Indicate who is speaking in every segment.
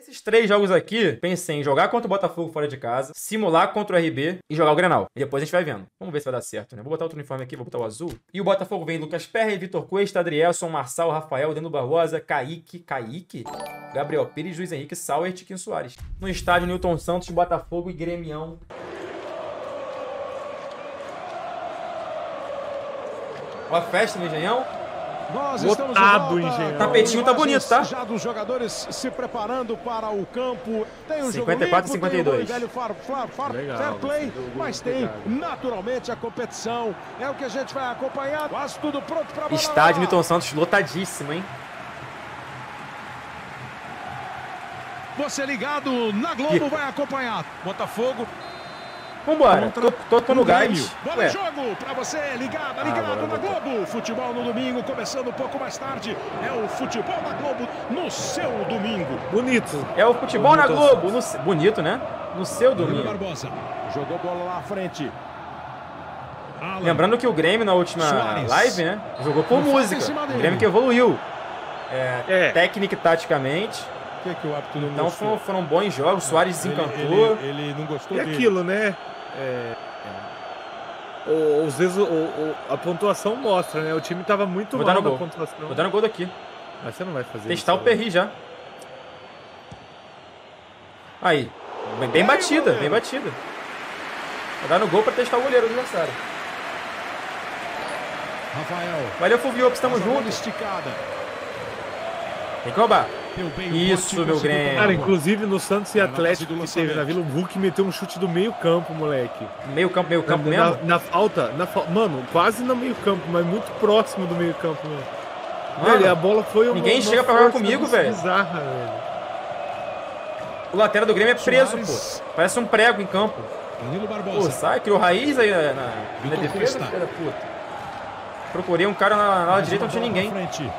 Speaker 1: Esses 3 jogos aqui, pensei em jogar contra o Botafogo fora de casa, simular contra o RB e jogar o Grenal. E depois a gente vai vendo. Vamos ver se vai dar certo, né? Vou botar outro uniforme aqui, vou botar o azul. E o Botafogo vem Lucas Perry, Vitor Cuesta, Adrielson, Marçal, Rafael, Deno Barbosa, Kaique, Gabriel Pires, Luiz Henrique, Sauer e Tiquinho Soares. No estádio Newton Santos, Botafogo e Grêmio. Ó a festa no Engenhão.
Speaker 2: Nós
Speaker 3: lotado o Engenhão.
Speaker 1: O tapetinho tá bonito, tá?
Speaker 2: Já dos jogadores se preparando para o campo. Tem o
Speaker 1: 54 e 52.
Speaker 2: Tem o fair play, mas tem naturalmente a competição. É o que a gente vai acompanhar. Quase tudo pronto para
Speaker 1: estádio Newton Santos lotadíssimo, hein?
Speaker 2: Você ligado na Globo vai acompanhar. Botafogo.
Speaker 1: Vambora, tô no gás.
Speaker 2: Bola em jogo pra você, ligado na Globo. Futebol no domingo, começando um pouco mais tarde. É o futebol na Globo no seu domingo.
Speaker 3: Bonito.
Speaker 1: É o futebol na Globo. Bonito, né? No seu domingo.
Speaker 2: Barbosa jogou bola lá à frente.
Speaker 1: Lembrando que o Grêmio na última live, né? Jogou por música. O Grêmio que evoluiu. Técnica e taticamente.
Speaker 2: Que o árbitro não
Speaker 1: então
Speaker 2: gostou?
Speaker 1: Foram bons jogos. Soares desencantou.
Speaker 2: Ele não gostou
Speaker 3: dele. Aquilo, né? Às vezes a pontuação mostra, né? O time tava muito mal na pontuação.
Speaker 1: Vou dar no gol daqui.
Speaker 3: Mas você não vai fazer
Speaker 1: testar isso, o Perry já. Aí. Bem batida, bem batida. Vou dar no gol pra testar o goleiro do adversário.
Speaker 2: Rafael.
Speaker 1: Valeu, Fulvio, estamos juntos. Tem que roubar. Isso, meu Grêmio.
Speaker 3: Cara, inclusive no Santos e Atlético que teve na Vila, o Hulk meteu um chute do meio campo, moleque.
Speaker 1: Meio campo mesmo?
Speaker 3: Na falta, mano, quase no meio campo, mas muito próximo do meio campo mesmo.
Speaker 1: Mano,
Speaker 3: velho, a bola foi
Speaker 1: ninguém chega pra jogar comigo, velho.
Speaker 3: Bizarra, velho.
Speaker 1: O lateral do Grêmio é preso, pô. Parece um prego em campo. Pô, sai, criou raiz aí na defesa, filha da puta. Procurei um cara na ala direita, não tinha ninguém.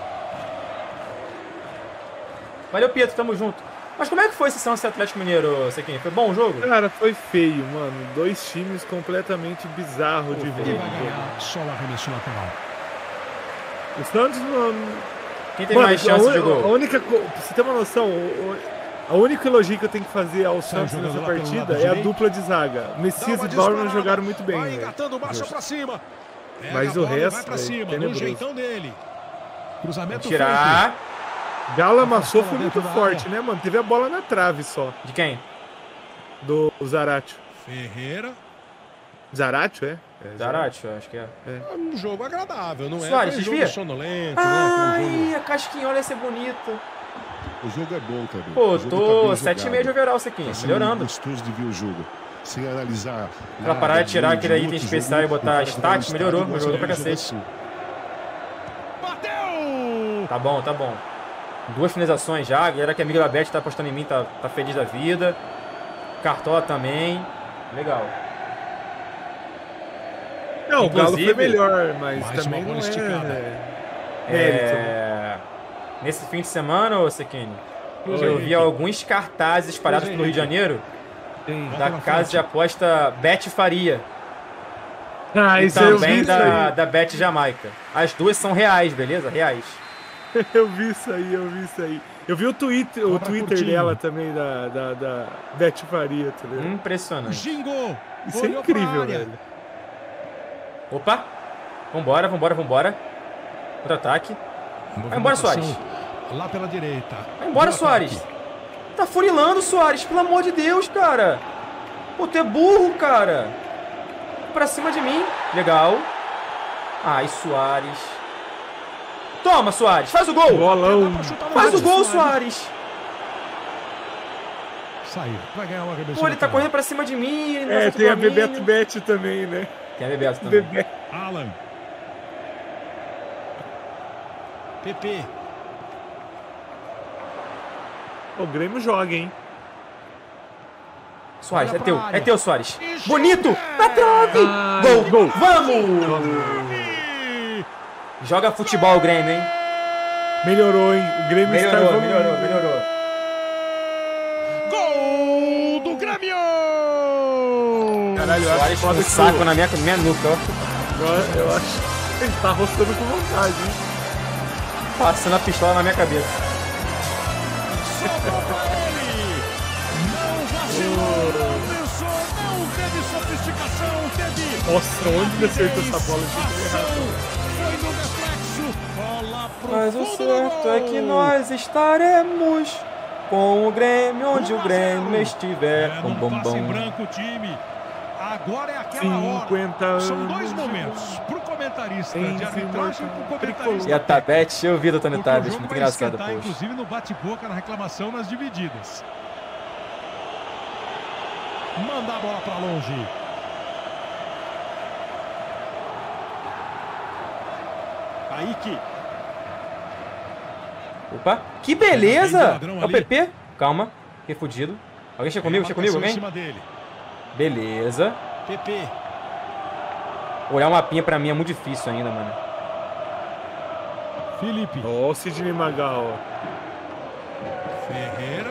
Speaker 1: Valeu, Pietro, tamo junto. Mas como é que foi esse Santos e Atlético Mineiro, Sequinha? Foi bom o jogo?
Speaker 3: Cara, foi feio, mano. 2 times completamente bizarros de ver.
Speaker 2: Só o arremesso lateral.
Speaker 3: O Santos, mano...
Speaker 1: Quem tem mais chance de gol?
Speaker 3: A única... Pra você ter uma noção, a única elogio que eu tenho que fazer ao Santos nessa partida é a dupla de zaga. Messias e Bauerman jogaram muito bem.
Speaker 2: Vai engatando marcha pra cima.
Speaker 3: Mas o resto,
Speaker 2: vai pra cima, no jeitão dele. Cruzamento
Speaker 1: tirar.
Speaker 3: Galo amassou, foi muito forte, né, mano? Teve a bola na trave só.
Speaker 1: De quem?
Speaker 3: Do Zaratio.
Speaker 2: Ferreira.
Speaker 3: Zaratio, é?
Speaker 1: Zaratio, acho que é.
Speaker 2: É um jogo agradável, não
Speaker 1: Soares,
Speaker 2: é um
Speaker 1: jogo
Speaker 2: sonolento,
Speaker 1: ai, a casquinha, olha essa bonita.
Speaker 4: O jogo é bom também.
Speaker 1: Pô, tô 7,5 de overall, Sequinha, melhorando.
Speaker 4: Gostoso de ver o jogo. Sem analisar.
Speaker 1: Pra parar de tirar aquele item especial e botar stats, melhorou pra cacete.
Speaker 2: Bateu!
Speaker 1: Tá bom, tá bom. 2 finalizações já, a galera que é amiga da Beth tá apostando em mim, tá feliz da vida. Cartola também. Legal.
Speaker 3: Não, inclusive, o Galo foi melhor, mas também não
Speaker 1: nesse fim de semana, ô Sequini, eu vi alguns cartazes espalhados pelo Rio de Janeiro da casa de aposta Bet Faria. E também da Bet Jamaica. As duas são reais, beleza? Reais.
Speaker 3: Eu vi isso aí. Eu vi o Twitter dela também, da Beth Faria, tá ligado?
Speaker 1: Impressionante.
Speaker 2: Jingo!
Speaker 3: Isso é incrível, velho.
Speaker 1: Opa! Vambora. Contra-ataque. Vai embora, Soares.
Speaker 2: Lá pela direita.
Speaker 1: Vai embora, Soares. Tá furilando, Soares. Pelo amor de Deus, cara. Pô, tu é burro, cara. Pra cima de mim. Legal. Ai, Soares. Toma, Soares. Faz o gol.
Speaker 3: Bolão.
Speaker 1: Faz o gol, Soares.
Speaker 2: Saiu. Vai ganhar uma cabeça.
Speaker 1: Pô, ele tá correndo pra cima de mim.
Speaker 3: Tem a Bebeto Bet também, né?
Speaker 1: Tem a Bebeto também.
Speaker 2: Alan. PP.
Speaker 3: O Grêmio joga, hein?
Speaker 1: Soares, é teu, Soares. Bonito! Na trave! Gol! Vamos! Joga futebol, Grêmio, hein?
Speaker 3: Melhorou, hein? O Grêmio
Speaker 1: melhorou.
Speaker 2: Gol do Grêmio!
Speaker 3: Caralho,
Speaker 1: Soares com um saco na minha nuca, ó.
Speaker 3: Eu acho que ele tá rostando com vontade, hein?
Speaker 1: Passando a pistola na minha cabeça.
Speaker 2: Sobrou pra ele! Pensou, não teve sofisticação, teve...
Speaker 3: Nossa, onde ele acertou essa bola?
Speaker 2: Foi no reflexo, bola pro
Speaker 1: Mas o
Speaker 2: fundo do
Speaker 1: certo
Speaker 2: gol.
Speaker 1: é que nós estaremos com o Grêmio onde o Grêmio estiver.
Speaker 2: Num
Speaker 1: Bom, bom,
Speaker 2: passe
Speaker 1: bom.
Speaker 2: branco, time. Agora é aquela hora.
Speaker 3: 50
Speaker 2: São dois
Speaker 3: anos de
Speaker 2: momentos. Pro comentarista
Speaker 3: Em
Speaker 2: de arbitragem, pro comentarista.
Speaker 1: E a Tabete, eu vi do Tony
Speaker 2: Porque o
Speaker 1: Tabet,
Speaker 2: jogo
Speaker 1: muito
Speaker 2: vai
Speaker 1: engraçado,
Speaker 2: esquentar,
Speaker 1: poxa.
Speaker 2: inclusive no bate-boca, na reclamação, nas divididas. Manda a bola pra longe. Kaique.
Speaker 1: Opa, que beleza!
Speaker 2: Ladrão
Speaker 1: É o
Speaker 2: ali.
Speaker 1: PP? Calma, fiquei fudido. Alguém chega comigo? Chega comigo,
Speaker 2: Em
Speaker 1: alguém?
Speaker 2: cima dele.
Speaker 1: Beleza.
Speaker 2: PP.
Speaker 1: Olhar um mapinha pra mim é muito difícil ainda, mano.
Speaker 2: Felipe.
Speaker 3: Ó, o Sidney Magal.
Speaker 2: Ferreira.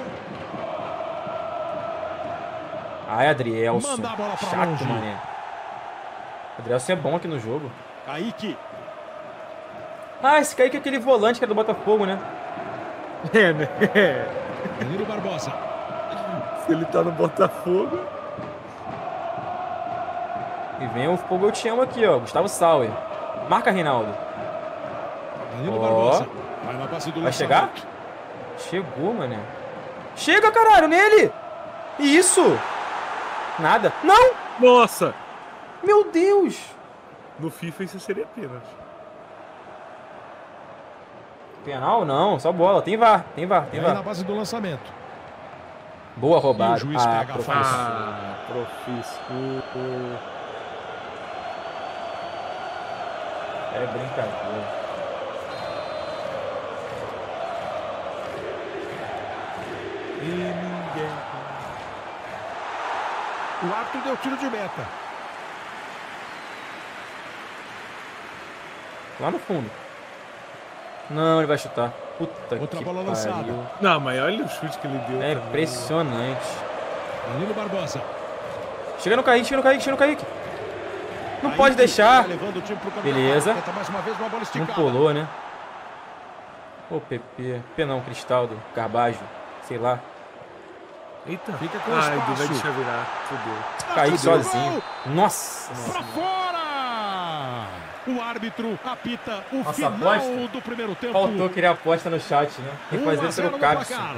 Speaker 1: Ai, Adrielson.
Speaker 2: Manda a bola pra
Speaker 1: Chato,
Speaker 2: longe.
Speaker 1: mané. Adrielson é bom aqui no jogo.
Speaker 2: Kaique.
Speaker 1: Ah, esse Kaique é aquele volante que é do Botafogo, né?
Speaker 3: É, né?
Speaker 2: Danilo Barbosa.
Speaker 3: Se ele tá no Botafogo.
Speaker 1: E vem o Fogo Eu Te Amo aqui, ó. Gustavo Sauer. Marca, Reinaldo.
Speaker 2: Danilo
Speaker 1: Ó.
Speaker 2: Barbosa. Vai na base do
Speaker 1: Vai chegar?
Speaker 2: lançamento.
Speaker 1: Chegou, mané. Chega, caralho, nele! Isso! Nada. Não!
Speaker 3: Nossa!
Speaker 1: Meu Deus!
Speaker 3: No FIFA isso seria pênalti.
Speaker 1: Penal? Não, só bola. Tem VAR, tem VAR, tem
Speaker 2: E aí na
Speaker 1: VAR.
Speaker 2: base do lançamento.
Speaker 1: Boa
Speaker 2: E
Speaker 1: roubada.
Speaker 2: o juiz pega a
Speaker 1: professor.
Speaker 2: falta.
Speaker 3: Profisco.
Speaker 1: É brincadeira.
Speaker 3: E ninguém.
Speaker 2: O árbitro deu tiro de meta.
Speaker 1: Lá no fundo. Não, ele vai chutar. Puta
Speaker 2: Outra
Speaker 1: que
Speaker 2: bola
Speaker 1: pariu.
Speaker 2: lançada.
Speaker 3: Não, mas olha o chute que ele deu.
Speaker 1: É
Speaker 3: também.
Speaker 1: impressionante.
Speaker 2: Danilo Barbosa.
Speaker 1: Chega no Kaique, chega no Kaique, chega no Kaique. Não
Speaker 2: Kaique
Speaker 1: pode deixar.
Speaker 2: vai levando o time pro campo da
Speaker 1: Beleza.
Speaker 2: área. Tenta mais uma vez uma bola
Speaker 1: Não
Speaker 2: esticada.
Speaker 1: pulou, né? Ô, PP. PP não, Cristaldo. Carbajo. Sei lá.
Speaker 3: Eita.
Speaker 2: Fica com
Speaker 3: Ai,
Speaker 2: espaço.
Speaker 3: vai deixar virar. Fudeu.
Speaker 1: Kaique
Speaker 2: Fudeu.
Speaker 1: sozinho. Nossa.
Speaker 2: Pra fora! O árbitro apita o
Speaker 1: Nossa,
Speaker 2: final
Speaker 1: aposta.
Speaker 2: do primeiro tempo.
Speaker 1: Faltou querer aposta no chat, né? Tem que
Speaker 2: 1 a
Speaker 1: fazer
Speaker 2: 0
Speaker 1: pelo
Speaker 2: no
Speaker 1: Capson.
Speaker 2: placar.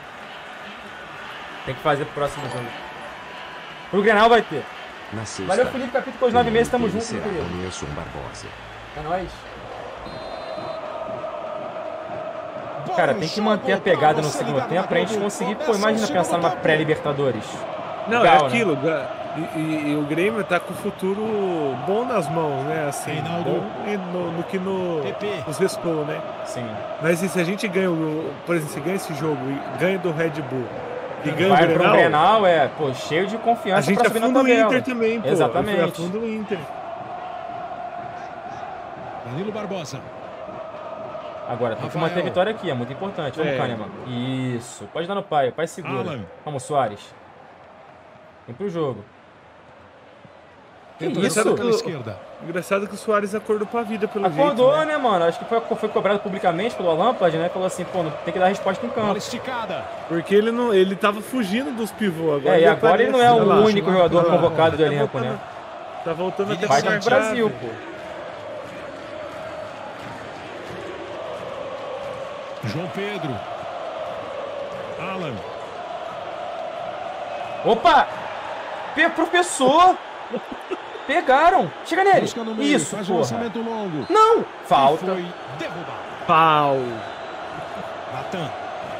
Speaker 1: Tem que fazer pro próximo jogo. Pro Grenal vai ter.
Speaker 5: Na sexta,
Speaker 1: Valeu, Felipe Capito, com os 9 meses. Tamo junto, meu
Speaker 5: será
Speaker 1: querido.
Speaker 5: Nelson Barbosa.
Speaker 1: É nóis.
Speaker 2: Bola
Speaker 1: Cara,
Speaker 2: no
Speaker 1: tem que
Speaker 2: chão,
Speaker 1: manter a
Speaker 2: pra
Speaker 1: pegada no
Speaker 2: você
Speaker 1: segundo
Speaker 2: ligado
Speaker 1: tempo
Speaker 2: na
Speaker 1: pra gente
Speaker 2: Globo.
Speaker 1: conseguir. Pô,
Speaker 2: Começa
Speaker 1: imagina
Speaker 2: o
Speaker 1: pensar
Speaker 2: segundo
Speaker 1: numa
Speaker 2: tempo.
Speaker 1: pré-Libertadores.
Speaker 3: Não,
Speaker 1: Legal,
Speaker 3: é aquilo. E o Grêmio tá com o futuro bom nas mãos, né? Assim,
Speaker 2: Reinaldo.
Speaker 3: bom no que
Speaker 2: PP.
Speaker 3: nos restou, né?
Speaker 1: Sim.
Speaker 3: Mas e se a gente ganha, por exemplo, se ganha esse jogo e ganha do Red Bull e ganha
Speaker 1: Vai
Speaker 3: o
Speaker 1: pro
Speaker 3: Grenal,
Speaker 1: Grenal, pô, cheio de
Speaker 3: a
Speaker 1: confiança
Speaker 3: gente
Speaker 1: pra subir na
Speaker 3: afunda o
Speaker 1: tabela.
Speaker 3: Inter também, pô.
Speaker 1: Exatamente.
Speaker 3: Afunda o Inter.
Speaker 2: Danilo Barbosa.
Speaker 1: Agora, tem que
Speaker 2: Rafael.
Speaker 1: manter a vitória aqui, é muito importante. Vamos,
Speaker 3: É.
Speaker 1: Kahneman. Isso. Pode dar no pai, o pai segura.
Speaker 2: Alan.
Speaker 1: Vamos, Soares. Vem pro jogo. Que
Speaker 2: Tenta
Speaker 1: isso?
Speaker 2: jogar pela esquerda.
Speaker 3: Engraçado que o Soares acordou pra vida pelo
Speaker 1: Acordou,
Speaker 3: jeito,
Speaker 1: né, mano? Acho que foi cobrado publicamente pelo Lampard, né? Falou assim, pô, não tem que dar resposta em
Speaker 2: Bola
Speaker 1: campo.
Speaker 2: esticada.
Speaker 3: Porque ele tava fugindo dos pivôs. Agora
Speaker 1: É, e agora ele não é
Speaker 3: aparece.
Speaker 1: o
Speaker 3: Olha lá,
Speaker 1: único jogador
Speaker 3: olha lá.
Speaker 1: convocado do
Speaker 3: Tá
Speaker 1: elenco,
Speaker 3: voltando-
Speaker 1: né?
Speaker 3: Tá voltando até
Speaker 1: Vai
Speaker 3: pra
Speaker 1: no
Speaker 3: chave.
Speaker 1: Brasil, pô.
Speaker 2: João Pedro. Alan.
Speaker 1: Opa! Professor! Pegaram! Chega nele!
Speaker 2: Busca no meio.
Speaker 1: Isso,
Speaker 2: Faz um
Speaker 1: porra!
Speaker 2: lançamento longo.
Speaker 1: Não!
Speaker 2: E
Speaker 1: Falta!
Speaker 2: foi derrubado.
Speaker 3: Pau.
Speaker 2: Natan.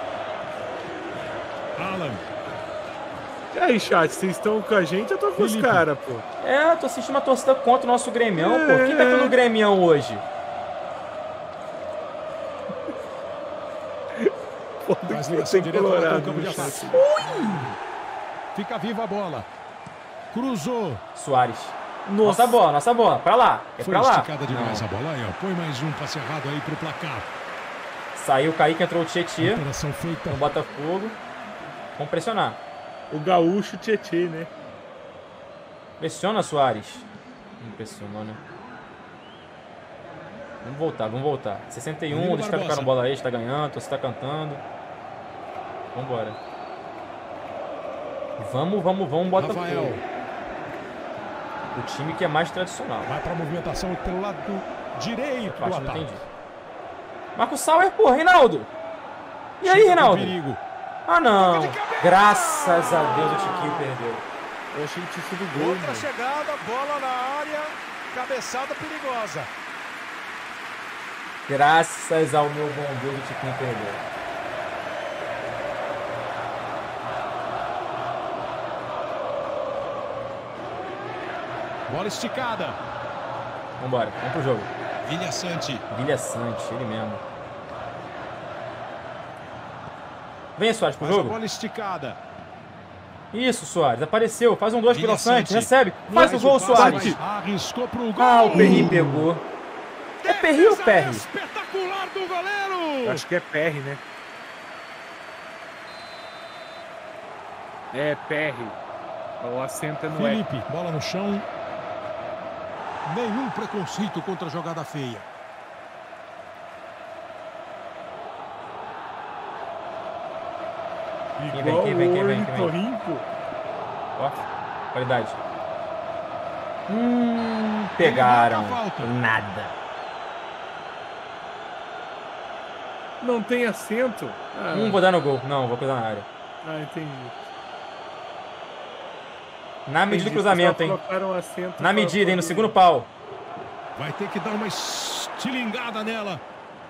Speaker 2: Alan.
Speaker 3: E aí, chat, vocês estão com a gente? Eu tô com os
Speaker 2: Felipe.
Speaker 3: caras, pô.
Speaker 1: É, tô assistindo uma torcida contra o nosso Grêmião, pô. Quem tá pelo Grêmião hoje?
Speaker 2: Faz
Speaker 3: Tem
Speaker 2: ligação direta lá
Speaker 3: colorado
Speaker 2: no campo de
Speaker 3: no
Speaker 2: ataque.
Speaker 3: chat.
Speaker 2: Fica viva a bola. Cruzou.
Speaker 1: Soares.
Speaker 3: Nossa.
Speaker 1: Nossa bola. Pra lá. É
Speaker 2: Foi
Speaker 1: pra lá.
Speaker 2: esticada demais
Speaker 1: Não.
Speaker 2: a bola. Aí, ó. Põe mais um passe errado aí pro placar.
Speaker 1: Saiu o Kaique, entrou o Tietê
Speaker 2: Operação feita.
Speaker 1: no Botafogo. Vamos pressionar.
Speaker 3: O gaúcho Tietê, né?
Speaker 1: Pressiona, Soares. Não pressionou, né? Vamos voltar. 61,
Speaker 2: Danilo
Speaker 1: deixa o cara ficar
Speaker 2: Barbosa.
Speaker 1: no bola extra, tá ganhando, você tá cantando. Vambora. Vamos, Botafogo.
Speaker 2: Rafael.
Speaker 1: O time que é mais tradicional.
Speaker 2: Vai para a movimentação pelo lado direito do
Speaker 1: Não
Speaker 2: ataque.
Speaker 1: entendi. Marcos Sauer, pô, Reinaldo. E aí, Reinaldo?
Speaker 2: Perigo.
Speaker 1: Ah, não. Graças a Deus o Tiquinho perdeu.
Speaker 3: Eu achei que tinha sido gol.
Speaker 2: Outra chegada, bola na área, cabeçada perigosa.
Speaker 1: Graças ao meu bom Deus o Tiquinho perdeu.
Speaker 2: Bola esticada.
Speaker 1: Vambora, vamos pro jogo.
Speaker 2: Vilha Sante.
Speaker 1: Vilha Sante, ele mesmo. Vem, Soares, pro
Speaker 2: Faz a
Speaker 1: jogo.
Speaker 2: bola esticada.
Speaker 1: Isso, Soares. Apareceu. Faz um 2 pelo
Speaker 2: Vilha
Speaker 1: Sante.
Speaker 2: Sante.
Speaker 1: Recebe. Faz o gol, Soares.
Speaker 2: Arriscou pro gol.
Speaker 1: Ah, o Perry pegou. É Perry ou Perry?
Speaker 2: Espetacular do goleiro.
Speaker 3: Eu acho que é PR, né? É PR. O acento é no E.
Speaker 2: Felipe, bola no chão. Nenhum preconceito contra a jogada feia.
Speaker 3: Igual
Speaker 1: Quem vem.
Speaker 3: o ornitorrinco.
Speaker 1: Ó, qualidade. Pegaram.
Speaker 2: Marca a falta.
Speaker 1: Nada.
Speaker 3: Não tem acento?
Speaker 1: Vou dar no gol. Não, vou cruzar na área.
Speaker 3: Entendi.
Speaker 1: Na medida do cruzamento, hein? Na medida, hein? No segundo pau.
Speaker 2: Vai ter que dar uma estilingada nela.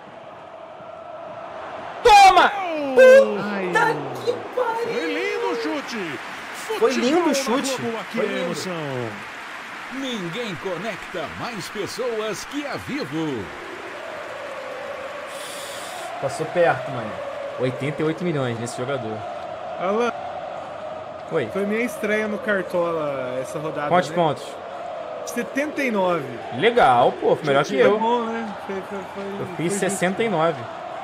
Speaker 1: Toma!
Speaker 3: Ai,
Speaker 2: Foi lindo o chute.
Speaker 1: Foi lindo o
Speaker 2: Futebol
Speaker 1: chute.
Speaker 2: na Globo, aqui
Speaker 1: Foi
Speaker 2: é
Speaker 1: lindo.
Speaker 2: emoção.
Speaker 5: Ninguém conecta mais pessoas que a Vivo.
Speaker 1: Passou perto, mano. 88 milhões nesse jogador.
Speaker 3: Alan,
Speaker 1: Oi.
Speaker 3: foi minha estreia no Cartola essa rodada.
Speaker 1: Quantos
Speaker 3: né?
Speaker 1: pontos?
Speaker 3: 79.
Speaker 1: Legal, pô. Foi melhor que
Speaker 3: Foi
Speaker 1: eu.
Speaker 3: bom, né?
Speaker 1: Eu fiz
Speaker 3: foi
Speaker 1: 69.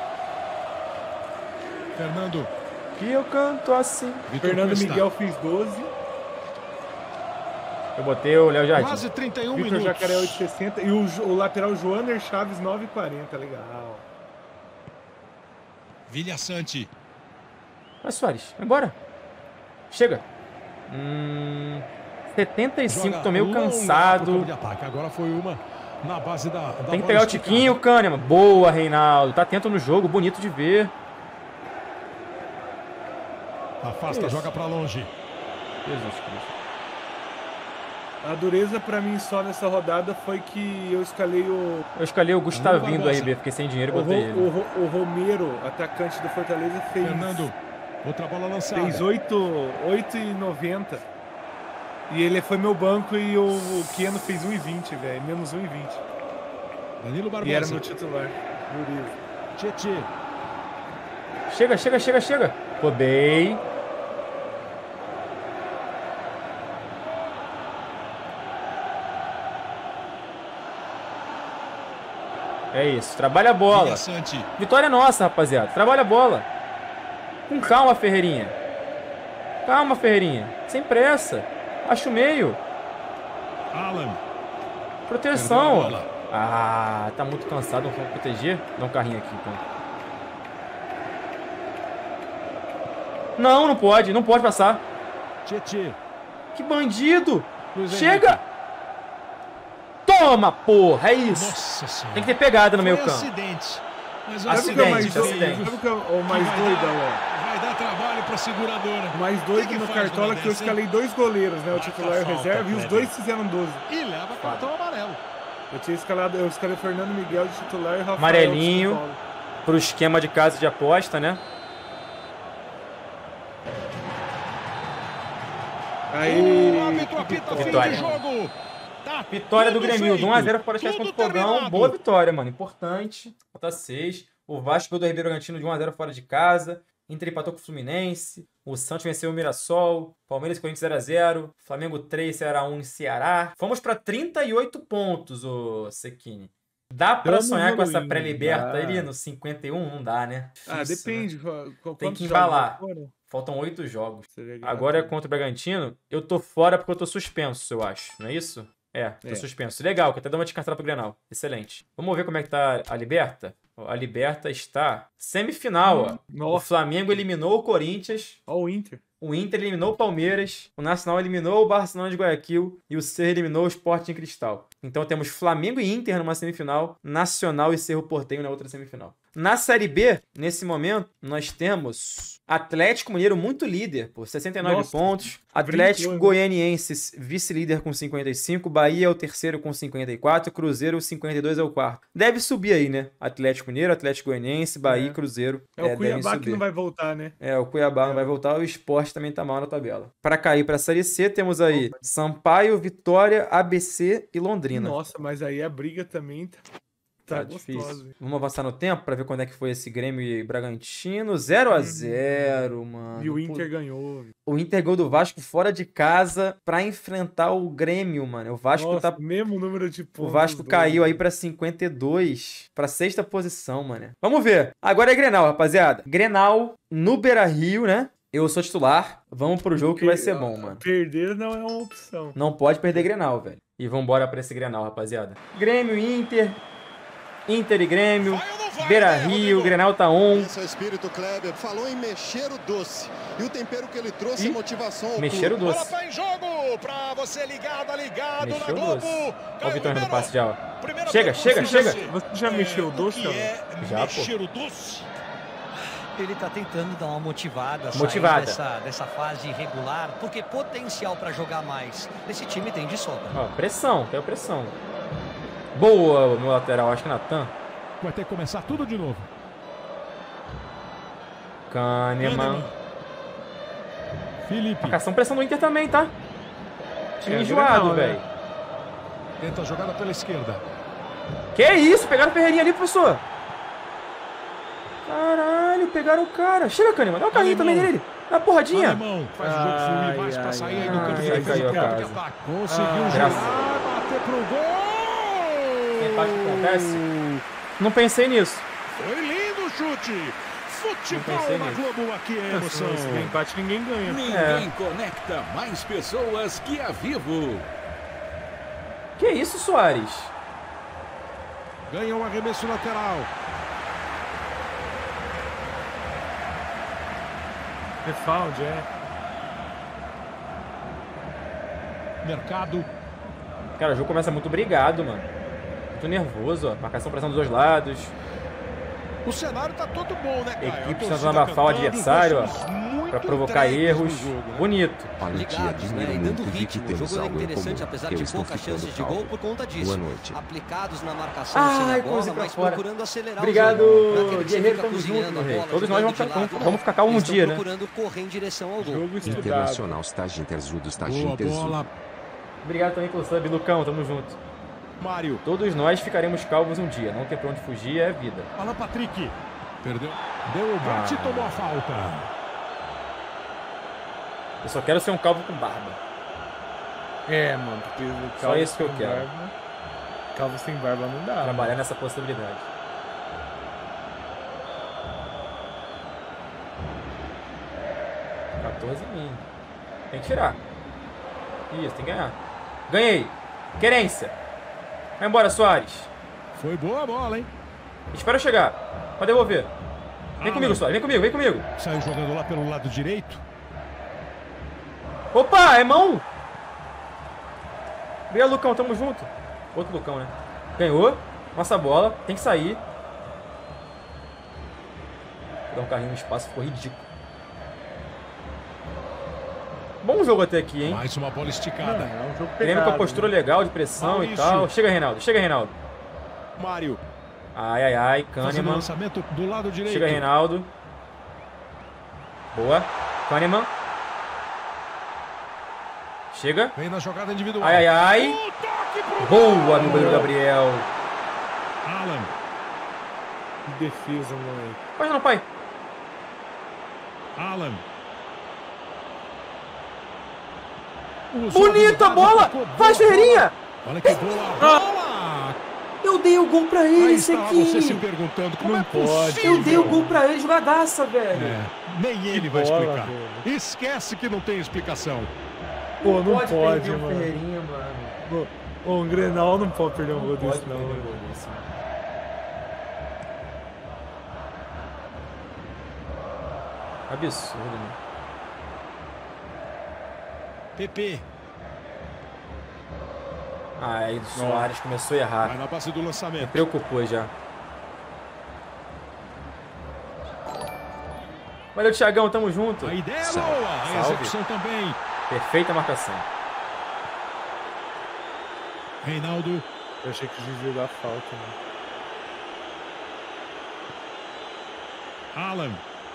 Speaker 2: Fernando.
Speaker 1: Que eu canto assim.
Speaker 2: Vitor
Speaker 3: Fernando
Speaker 2: Cuesta.
Speaker 3: Miguel fez 12.
Speaker 1: Eu botei o Léo Jardim.
Speaker 2: Quase 31
Speaker 3: Vitor
Speaker 2: minutos.
Speaker 3: Jacaré 8,60. E o lateral Joaner Chaves 9,40. Legal.
Speaker 2: Vilha Sante.
Speaker 1: Vai, Soares. Vai embora. Chega. 75. Tô meio
Speaker 2: Joga longa pro
Speaker 1: cansado.
Speaker 2: campo de ataque. Agora foi uma na base da
Speaker 1: Tem que
Speaker 2: bola
Speaker 1: pegar o
Speaker 2: esticada.
Speaker 1: Tiquinho, Kahneman. Boa, Reinaldo. Tá atento no jogo. Bonito de ver.
Speaker 2: Afasta, joga pra longe.
Speaker 1: Jesus Cristo.
Speaker 3: A dureza pra mim só nessa rodada foi que eu escalei o
Speaker 1: Eu escalei o Gustavinho do
Speaker 2: Barbosa.
Speaker 1: RB. Fiquei sem dinheiro e botei ele.
Speaker 3: o Romero, atacante do Fortaleza, fez
Speaker 2: Fernando. Outra bola lançada.
Speaker 3: 8,90. E ele foi meu banco e o Keno fez 1,20, velho. Menos 1,20.
Speaker 2: Danilo
Speaker 3: E era
Speaker 2: Barbosa.
Speaker 3: meu titular. Dureza.
Speaker 2: Tietê.
Speaker 1: Chega. Roubei. É isso. Trabalha a bola.
Speaker 2: Vilha Sante.
Speaker 1: Vitória nossa, rapaziada. Trabalha a bola. Com calma, Ferreirinha. Calma, Ferreirinha. Sem pressa. Acho o meio.
Speaker 2: Alan.
Speaker 1: Proteção.
Speaker 2: Perdeu a bola.
Speaker 1: Ah, tá muito cansado. Não vou proteger. Dá um carrinho aqui, então. Não pode. Não pode passar.
Speaker 2: Tietê.
Speaker 1: Que bandido.
Speaker 2: Luiz
Speaker 1: Chega.
Speaker 2: Henrique.
Speaker 1: Toma, porra. É isso.
Speaker 2: Nossa senhora.
Speaker 1: Tem que ter pegada no meio
Speaker 2: Foi
Speaker 1: campo.
Speaker 2: acidente. Mas
Speaker 1: Acidente,
Speaker 3: Sabe o que é o mais doido?
Speaker 1: acidente.
Speaker 3: Sabe o que é o mais doido, Alan?
Speaker 2: Vai dar trabalho pra seguradora.
Speaker 3: O mais doido
Speaker 2: Que
Speaker 3: no
Speaker 2: faz
Speaker 3: Cartola
Speaker 2: uma
Speaker 3: é que eu
Speaker 2: dessa, hein?
Speaker 3: escalei 2 goleiros, né? O
Speaker 2: Marca
Speaker 3: titular e o
Speaker 2: falta,
Speaker 3: reserva, e os
Speaker 2: Kleber.
Speaker 3: dois fizeram 12.
Speaker 2: E leva cartão amarelo.
Speaker 3: Eu escalei o Fernando Miguel de titular e o Rafael
Speaker 1: Amarelinho.
Speaker 3: de São Paulo.
Speaker 1: Pro esquema de casa de aposta, né?
Speaker 3: Aí,
Speaker 2: O árbitro apita fim
Speaker 1: Vitória.
Speaker 2: de jogo. Tá
Speaker 1: Vitória do
Speaker 2: tudo
Speaker 1: Grêmio.
Speaker 2: feito,
Speaker 1: 1x0 para o Chelsea contra o
Speaker 2: tudo
Speaker 1: Fogão.
Speaker 2: terminado.
Speaker 1: Boa vitória, mano. Importante. Falta 6. O Vasco ganhou do RB Bragantino de 1x0 fora de casa. Inter empatou com o Fluminense. O Santos venceu o Mirassol. Palmeiras e Corinthians 0x0. Flamengo 3, Ceará 1 em Ceará. Fomos para 38 pontos, ô Sequini. Dá pra
Speaker 3: Tamo
Speaker 1: sonhar com essa
Speaker 3: evoluindo,
Speaker 1: pré-liberta
Speaker 3: dá.
Speaker 1: ali no 51? Não dá, né?
Speaker 3: Ah,
Speaker 1: Difícil, né?
Speaker 3: depende.
Speaker 1: Tem
Speaker 3: Quantos
Speaker 1: que
Speaker 3: jogos
Speaker 1: embalar.
Speaker 3: foram?
Speaker 1: Faltam 8 jogos.
Speaker 3: Seria
Speaker 1: Agora é
Speaker 3: gratuito.
Speaker 1: contra o Bragantino. Eu tô fora porque eu tô suspenso, eu acho. Não é isso? Tô
Speaker 3: É.
Speaker 1: suspenso. Legal, que até dá uma descansada pro Grenal. Excelente. Vamos ver como é que tá a Liberta? Ó, a Liberta está semifinal, ó. O
Speaker 3: Nossa,
Speaker 1: Flamengo eliminou o Corinthians.
Speaker 3: ó o Inter.
Speaker 1: O Inter eliminou o Palmeiras, o Nacional eliminou o Barcelona de Guayaquil e o Cerro eliminou o Sporting Cristal. Então temos Flamengo e Inter numa semifinal, Nacional e Cerro Porteño na outra semifinal. Na Série B, nesse momento, nós temos Atlético Mineiro muito líder, por 69 pontos. Atlético Goianiense vice-líder com 55. Bahia é o terceiro com 54. Cruzeiro, 52 é o quarto. Deve subir aí, né? Atlético Mineiro, Atlético Goianiense, Bahia e Cruzeiro.
Speaker 3: O Cuiabá que não vai voltar, né?
Speaker 1: O Cuiabá não vai voltar. O Sport também tá mal na tabela. Para cair para a Série C, temos aí Sampaio, Vitória, ABC e Londrina.
Speaker 3: Nossa, mas aí a briga também tá
Speaker 1: difícil. Vamos avançar no tempo pra ver quando é que foi esse Grêmio e Bragantino. 0-0, mano.
Speaker 3: E o Inter ganhou.
Speaker 1: O Inter ganhou do Vasco fora de casa pra enfrentar o Grêmio, mano. O Vasco tá...
Speaker 3: mesmo número de pontos.
Speaker 1: O Vasco caiu aí pra 52, pra 6ª posição, mano. Vamos ver. Agora é Grenal, rapaziada. Grenal no Beira-Rio, né? Eu sou titular. Vamos pro jogo que vai ser bom, mano.
Speaker 3: Perder não é uma opção.
Speaker 1: Não pode perder Grenal, velho. E vambora pra esse Grenal, rapaziada. Grêmio e Inter. Inter e Grêmio, Beira-Rio, Grenal tá on.
Speaker 6: Esse é o espírito Kleber, falou em mexer o doce. E o tempero que ele trouxe é motivação ao
Speaker 1: mexer o doce.
Speaker 2: Bola tá em jogo pra você ligado
Speaker 1: mexer
Speaker 2: na Globo.
Speaker 1: Olha o Vitor no passe já, ó. Chega.
Speaker 3: Você já mexeu o doce, cara?
Speaker 1: Já,
Speaker 2: mexer o doce?
Speaker 7: Ele tá tentando dar uma motivada. Dessa fase irregular, porque potencial pra jogar mais. Esse time tem de sobra.
Speaker 1: Ó, pressão, tem pressão. Boa no lateral, acho que Natan.
Speaker 2: Vai ter que começar tudo de novo.
Speaker 1: Kahneman.
Speaker 2: Felipe.
Speaker 1: Marcação, pressão do Inter também, tá? Time enjoado, velho.
Speaker 2: Tenta a jogada pela esquerda.
Speaker 1: Que isso? Pegaram o Ferreirinha ali, professor. Caralho, pegaram o cara. Chega, Kahneman, dá o carrinho também dele. Dá uma porradinha.
Speaker 2: Alemão faz o jogo fluir mais pra sair aí do campo de defesa. Conseguiu jogar, bater pro gol.
Speaker 1: Empate acontece? Não pensei nisso.
Speaker 2: Foi lindo o chute. Futebol na Globo, aqui é emoção.
Speaker 3: Se der empate, ninguém ganha.
Speaker 5: Ninguém conecta mais pessoas que a Vivo.
Speaker 1: Que isso, Soares?
Speaker 2: Ganha um arremesso lateral.
Speaker 3: Refound,
Speaker 2: Mercado.
Speaker 1: Cara, o jogo começa muito brigado, mano. Muito nervoso, ó. Marcação, pressão dos dois lados.
Speaker 2: O cenário tá todo bom, né, cara?
Speaker 1: Equipes tentando abafar o adversário, ó. Pra provocar erros. Jogo, né? Bonito.
Speaker 7: Ligados, né? E dando ritmo. O jogo é interessante, apesar de poucas chances de gol por conta disso. Boa noite. Aplicados na marcação sem a bola, mas procurando acelerar
Speaker 1: obrigado,
Speaker 7: o jogo.
Speaker 1: Guerreiro, tamo junto, meu rei. Todos nós vamos ficar calmo um dia, né?
Speaker 7: Procurando correr em direção ao gol.
Speaker 8: Internacional Staginterzudos Staginterzudos.
Speaker 1: Obrigado também pelo sub, Lucão, tamo junto.
Speaker 2: Mário.
Speaker 1: Todos nós ficaremos calvos um dia. Não tem pra onde fugir, é vida.
Speaker 2: Alan Patrick. Perdeu. Deu o bate e tomou a falta.
Speaker 1: Eu só quero ser um calvo com barba.
Speaker 3: Mano.
Speaker 1: Só isso que eu quero.
Speaker 3: Barba, calvo sem barba não dá.
Speaker 1: Trabalhar nessa possibilidade. $14.000. Tem que tirar. Isso, tem que ganhar. Ganhei. Querência. Vai embora, Soares.
Speaker 2: Foi boa a bola, hein?
Speaker 1: Espera eu chegar. Pode devolver. Vem comigo, Soares. Vem comigo.
Speaker 2: Saiu jogando lá pelo lado direito.
Speaker 1: Opa, é mão. Obrigado, Lucão. Tamo junto. Outro Lucão, né? Ganhou. Nossa bola. Tem que sair. Vou dar um carrinho no espaço. Ficou ridículo. Bom jogo até aqui, hein?
Speaker 2: Mais uma bola esticada.
Speaker 3: É um jogo
Speaker 1: Grêmio com a postura legal de pressão e tal. Chega, Reinaldo.
Speaker 2: Mário.
Speaker 1: Ai, Kahneman.
Speaker 2: Lançamento do lado direito.
Speaker 1: Chega, Reinaldo. Boa. Kahneman. Chega.
Speaker 2: Vem na jogada individual.
Speaker 1: Ai. Boa, meu goleiro Gabriel.
Speaker 2: Alan.
Speaker 3: Que defesa, moleque.
Speaker 1: Pode não, pai.
Speaker 2: Alan.
Speaker 1: Bonita bola! Vai, Ferreirinha!
Speaker 2: Olha que boa!
Speaker 1: Eu dei o gol pra ele, esse aqui!
Speaker 2: Você se perguntando como
Speaker 3: não pode.
Speaker 1: Eu dei o gol pra ele, jogadaça, velho!
Speaker 2: Nem ele vai explicar. Esquece que não tem explicação.
Speaker 3: Pô, não pode,
Speaker 1: mano.
Speaker 3: Ferreirinha, mano. Um Grenal não pode perder um gol desse, não.
Speaker 1: Absurdo, né?
Speaker 2: PP.
Speaker 1: Aí o Soares começou a errar.
Speaker 2: Vai na base do lançamento.
Speaker 1: Me preocupou já. Valeu, Thiagão, tamo junto.
Speaker 2: A ideia é boa, a execução também.
Speaker 1: Perfeita marcação.
Speaker 2: Reinaldo.
Speaker 3: Eu achei que ia jogar falta, né?
Speaker 2: Alan.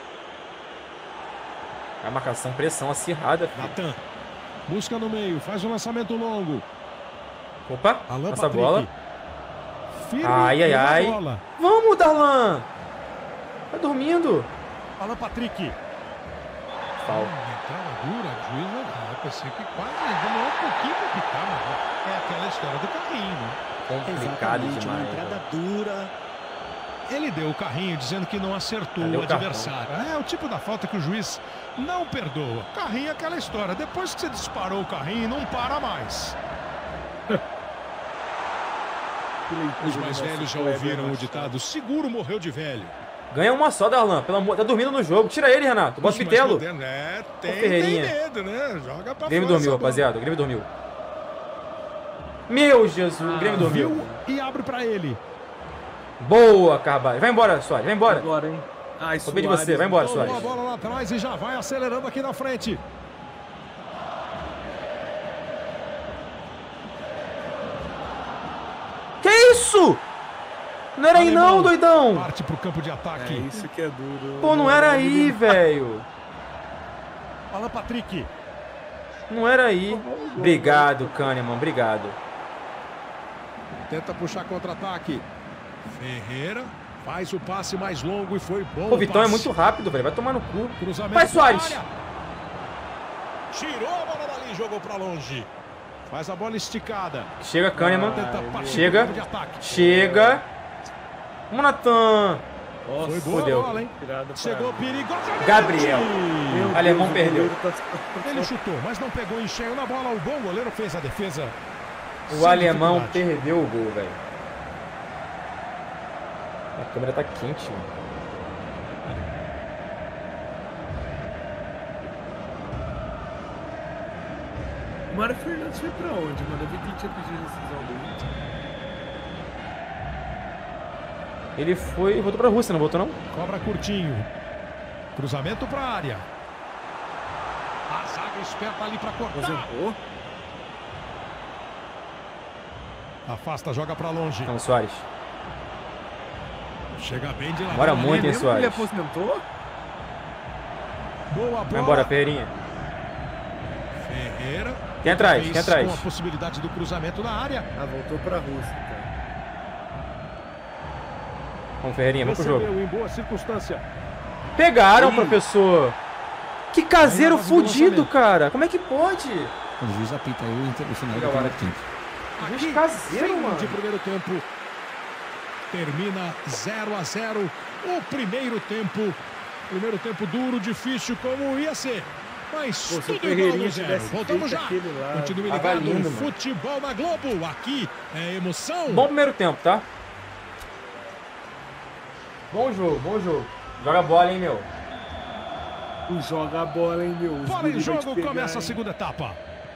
Speaker 1: A marcação, pressão acirrada.
Speaker 2: Natan. Busca no meio, faz um lançamento longo.
Speaker 1: Opa,
Speaker 2: Alan
Speaker 1: essa
Speaker 2: Patrick.
Speaker 1: bola.
Speaker 2: Firme
Speaker 1: Ai, ai, ai.
Speaker 2: bola.
Speaker 1: Vamos, Darlan. Tá dormindo.
Speaker 2: Alan Patrick.
Speaker 1: Falta.
Speaker 2: Entrada dura, juiz. Eu pensei que quase demorou um pouquinho pra picar, mas é aquela história do carrinho, né?
Speaker 1: Complicado demais.
Speaker 6: Uma entrada dura.
Speaker 2: Ele deu o carrinho dizendo que não acertou o adversário. É o tipo da falta que o juiz não perdoa. Carrinho é aquela história. Depois que você disparou o carrinho, não para mais. Os mais velhos já ouviram o ditado: seguro morreu de velho.
Speaker 1: Ganha uma só, Darlan. Pelo amor, tá dormindo no jogo. Tira ele, Renato. Bota o Pitelo.
Speaker 2: Tem medo, né? Joga pra
Speaker 1: O Grêmio dormiu, rapaziada. O Grêmio dormiu. Meu Jesus, o Grêmio dormiu.
Speaker 2: E abre pra ele.
Speaker 1: Boa, Carvalho. Vai embora, Soares. Vai embora.
Speaker 3: Agora, hein? Ai,
Speaker 1: Soube de você. Vai embora, Soares.
Speaker 2: Boa bola lá atrás e já vai acelerando aqui na frente.
Speaker 1: Que isso? Não era aí não, doidão.
Speaker 2: Parte pro campo de ataque.
Speaker 3: É isso que é duro.
Speaker 1: Pô, não era aí, velho.
Speaker 2: Alan Patrick.
Speaker 1: Não era aí. Obrigado, Kahneman. Obrigado.
Speaker 2: Tenta puxar contra-ataque. Ferreira faz o passe mais longo e foi bom.
Speaker 1: Pô, o Vitão
Speaker 2: passe.
Speaker 1: é muito rápido, velho. Vai tomar no cu.
Speaker 2: Cruzamento.
Speaker 1: Vai, Soares.
Speaker 2: Tirou a bola dali, jogou pra longe. Faz a bola esticada.
Speaker 1: Chega, Kahneman.
Speaker 2: Chega.
Speaker 1: Chega. Vamos, Natan.
Speaker 2: Foi boa
Speaker 1: fudeu.
Speaker 2: bola, hein? Chegou perigosamente.
Speaker 1: Gabriel. O alemão perdeu.
Speaker 2: Ele chutou, mas não pegou em cheio na bola. O bom goleiro fez a defesa.
Speaker 1: O alemão perdeu o gol, velho. A câmera tá quente, mano.
Speaker 3: O Mário Fernandes foi pra onde, mano? Eu vi que ele tinha pedido decisão dele.
Speaker 1: Ele foi e voltou pra Rússia, não voltou não?
Speaker 2: Cobra curtinho. Cruzamento pra área. A zaga esperta ali pra cortar.
Speaker 3: Aposentou.
Speaker 2: Afasta, joga pra longe.
Speaker 1: Não, Soares.
Speaker 2: Chega bem de lá.
Speaker 1: Bora muito, hein, Soares.
Speaker 3: Ele aposentou?
Speaker 2: Boa bola.
Speaker 1: Vai embora, Ferreirinha.
Speaker 2: Ferreira.
Speaker 1: Quem atrás? Quem atrás?
Speaker 2: Com a possibilidade do cruzamento na área.
Speaker 3: Ah, voltou pra Rússia, então.
Speaker 1: Vamos, Ferreirinha, vamos pro jogo.
Speaker 2: Recebeu em boa circunstância.
Speaker 1: Pegaram, professor. Que caseiro fudido, cara. Como é que pode?
Speaker 9: O juiz apita aí o final do primeiro tempo.
Speaker 1: Juiz caseiro, mano.
Speaker 2: De primeiro tempo. Termina 0-0 o primeiro tempo. Primeiro tempo duro, difícil como ia ser. Mas
Speaker 3: pô,
Speaker 2: tudo igual no zero. Voltamos já. Continue ligado.
Speaker 1: Lindo,
Speaker 2: Futebol na Globo. Aqui é emoção.
Speaker 1: Bom primeiro tempo, tá? Bom jogo, bom jogo. Joga a bola, hein, meu.
Speaker 3: Joga a bola, hein, meu.
Speaker 2: Bola em jogo, começa a segunda etapa.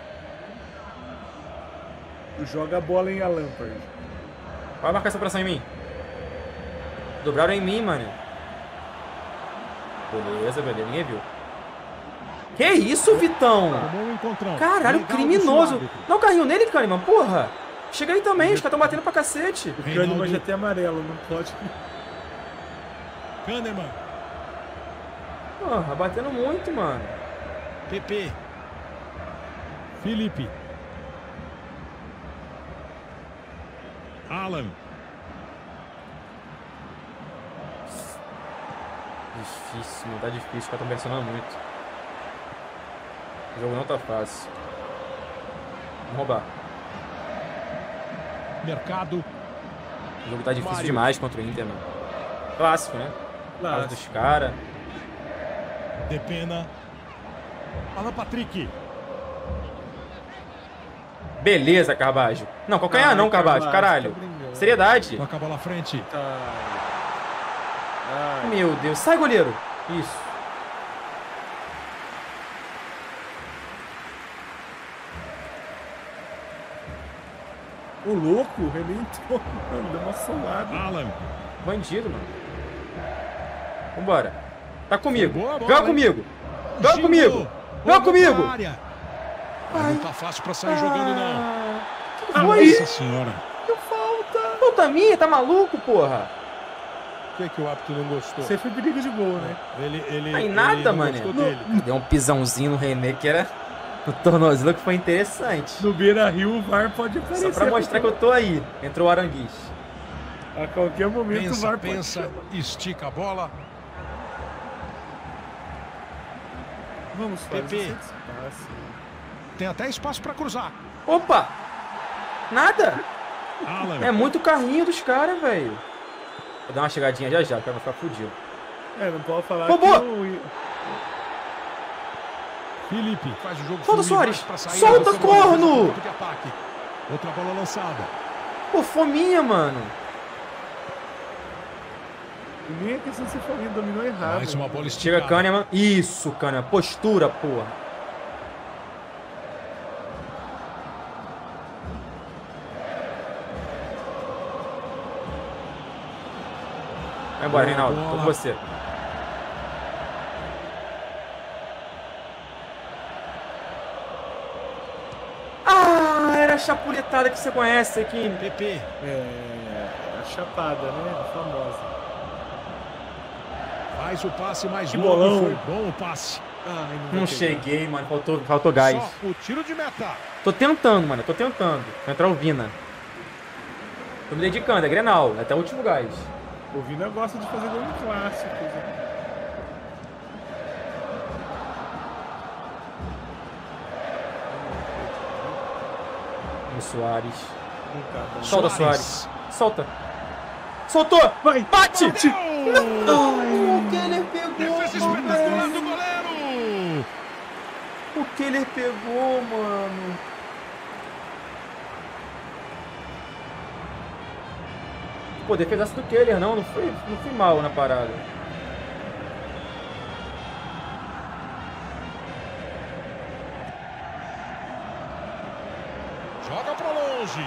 Speaker 3: Joga a bola em Alan, pai.
Speaker 1: Vai marcar essa pressão em mim. Dobraram em mim, mano. Beleza, beleza. Ninguém viu. Que isso, Vitão? Caralho, criminoso. Dá um carrinho nele, Kahneman, porra. Chega aí também, os caras estão batendo pra cacete.
Speaker 3: O Kahneman já tem amarelo, não pode.
Speaker 2: Kahneman.
Speaker 1: Porra, batendo muito, mano.
Speaker 2: PP. Felipe. Alan.
Speaker 1: Difícil, não tá difícil, os caras estão pressionando muito. O jogo não tá fácil. Vamos roubar.
Speaker 2: Mercado.
Speaker 1: O jogo tá difícil demais contra o Inter, mano. Clássico, né? Casa dos caras.
Speaker 2: Depena. Alan Patrick.
Speaker 1: Beleza, Carvalho. Não, calcanhar não, Carvalho. Caralho. Seriedade.
Speaker 2: Toca a bola à frente.
Speaker 1: Meu Deus. Sai, goleiro. Isso.
Speaker 3: O louco, o René entrou, mano, deu uma solada.
Speaker 2: Alan.
Speaker 1: Bandido, mano. Vambora. Tá comigo.
Speaker 2: Boa bola,
Speaker 1: Joga comigo. Joga comigo. Joga comigo.
Speaker 2: Não tá fácil pra sair jogando, não.
Speaker 1: Que foi?
Speaker 2: Nossa senhora.
Speaker 3: Deu falta.
Speaker 1: Falta minha, tá maluco, porra?
Speaker 2: Por que o árbitro não gostou?
Speaker 3: Você foi perigo de gol, né?
Speaker 1: Tem nada, mano. Deu um pisãozinho no René que era no tornozelo que foi interessante.
Speaker 3: No Beira-Rio o VAR pode aparecer.
Speaker 1: Só pra mostrar que eu tô aí. Entrou o Aranguiz.
Speaker 3: A qualquer momento o VAR
Speaker 2: pensa, estica a bola.
Speaker 3: Vamos
Speaker 2: fazer. Tem até espaço pra cruzar.
Speaker 1: Opa! Nada!
Speaker 2: Alan.
Speaker 1: É muito carrinho dos caras, velho. Vou dar uma chegadinha já, pra não ficar fudido.
Speaker 3: Não pode falar
Speaker 1: que
Speaker 2: Felipe faz o jogo.
Speaker 1: Solta, Soares! Solta, corno!
Speaker 2: Outra bola lançada.
Speaker 1: Pô, fominha, mano.
Speaker 3: E nem a questão de ser fominha, dominou errado.
Speaker 2: Mais uma bola esticada.
Speaker 1: Chega Kahneman. Isso, Kahneman. Postura, porra. Vai embora, Reinaldo. Tô com você. Era a chapuletada que você conhece aqui.
Speaker 2: PP.
Speaker 3: A chapada, né? A famosa.
Speaker 2: Faz o passe mais
Speaker 3: que bolão.
Speaker 2: Foi bom o passe.
Speaker 1: Não cheguei, mano. Faltou gás.
Speaker 2: Só o tiro de meta.
Speaker 1: Tô tentando, mano. Tô tentando. Vai entrar o Vina. Tô me dedicando. É Grenal. Até o último gás.
Speaker 3: O Vina gosta de fazer gol em clássicos.
Speaker 1: O Soares. Solta, Soares. Solta. Soltou.
Speaker 3: Vai.
Speaker 1: Bate.
Speaker 2: Não.
Speaker 1: O Keller pegou.
Speaker 2: Defesa espetacular do goleiro.
Speaker 1: O Keller pegou, mano. Pô, defesaço do Keller, não fui mal na parada.
Speaker 2: Joga pra longe.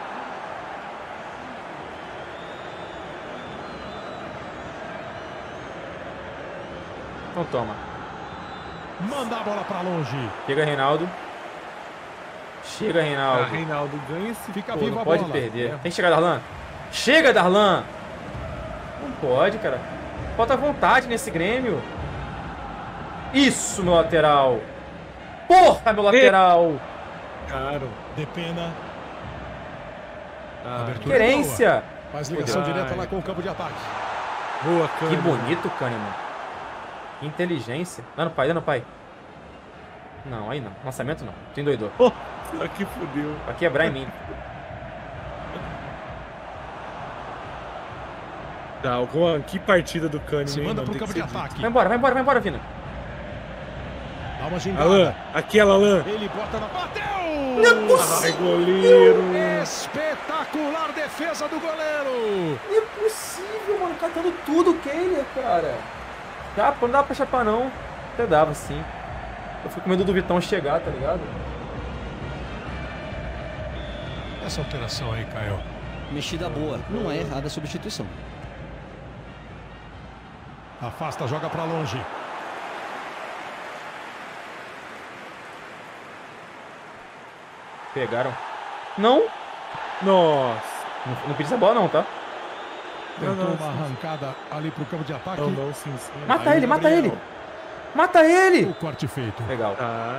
Speaker 1: Então toma.
Speaker 2: Manda a bola pra longe.
Speaker 1: Chega, Reinaldo. Chega, Reinaldo.
Speaker 3: Reinaldo ganha esse.
Speaker 2: Fica vivo
Speaker 1: não
Speaker 2: a
Speaker 1: pode
Speaker 2: bola.
Speaker 1: perder. Tem que chegar, Darlan. Chega, Darlan. Não pode, cara. Falta vontade nesse Grêmio. Isso, meu lateral. Porra, meu lateral.
Speaker 3: Caro.
Speaker 2: De pena.
Speaker 1: Querência.
Speaker 2: Faz ligação direta lá com o campo de ataque.
Speaker 3: Boa,
Speaker 1: Que
Speaker 3: Kahneman.
Speaker 1: bonito, Kahneman. Que inteligência. Dá no pai. Não, aí não. Lançamento não. Tu endoidou.
Speaker 3: Aqui fudeu.
Speaker 1: Vai quebrar em mim.
Speaker 3: Tá, que partida do Kahneman.
Speaker 2: Se manda pro campo de ataque.
Speaker 1: Vai embora, Vina.
Speaker 2: Dá uma gingada.
Speaker 3: Alan, aquela Alan.
Speaker 2: Ele bota na... Bateu!
Speaker 1: Não é possível.
Speaker 3: Ai, goleiro.
Speaker 2: Espetacular defesa do goleiro.
Speaker 1: Não é possível, mano. Catando tudo o Keller, cara. Não dá pra chapar, não. Até dava, sim. Eu fico com medo do Vitão chegar, tá ligado?
Speaker 2: Essa alteração aí, Caio.
Speaker 9: Mexida boa. Não é errada a substituição.
Speaker 2: Afasta, joga pra longe.
Speaker 1: Pegaram. Não.
Speaker 3: Nossa.
Speaker 1: Não pedi essa bola, não, tá?
Speaker 2: Tentou uma arrancada ali pro campo de ataque.
Speaker 3: Não, sim.
Speaker 1: Mata ele. Mata ele.
Speaker 2: O corte feito.
Speaker 1: Legal.
Speaker 3: Tá.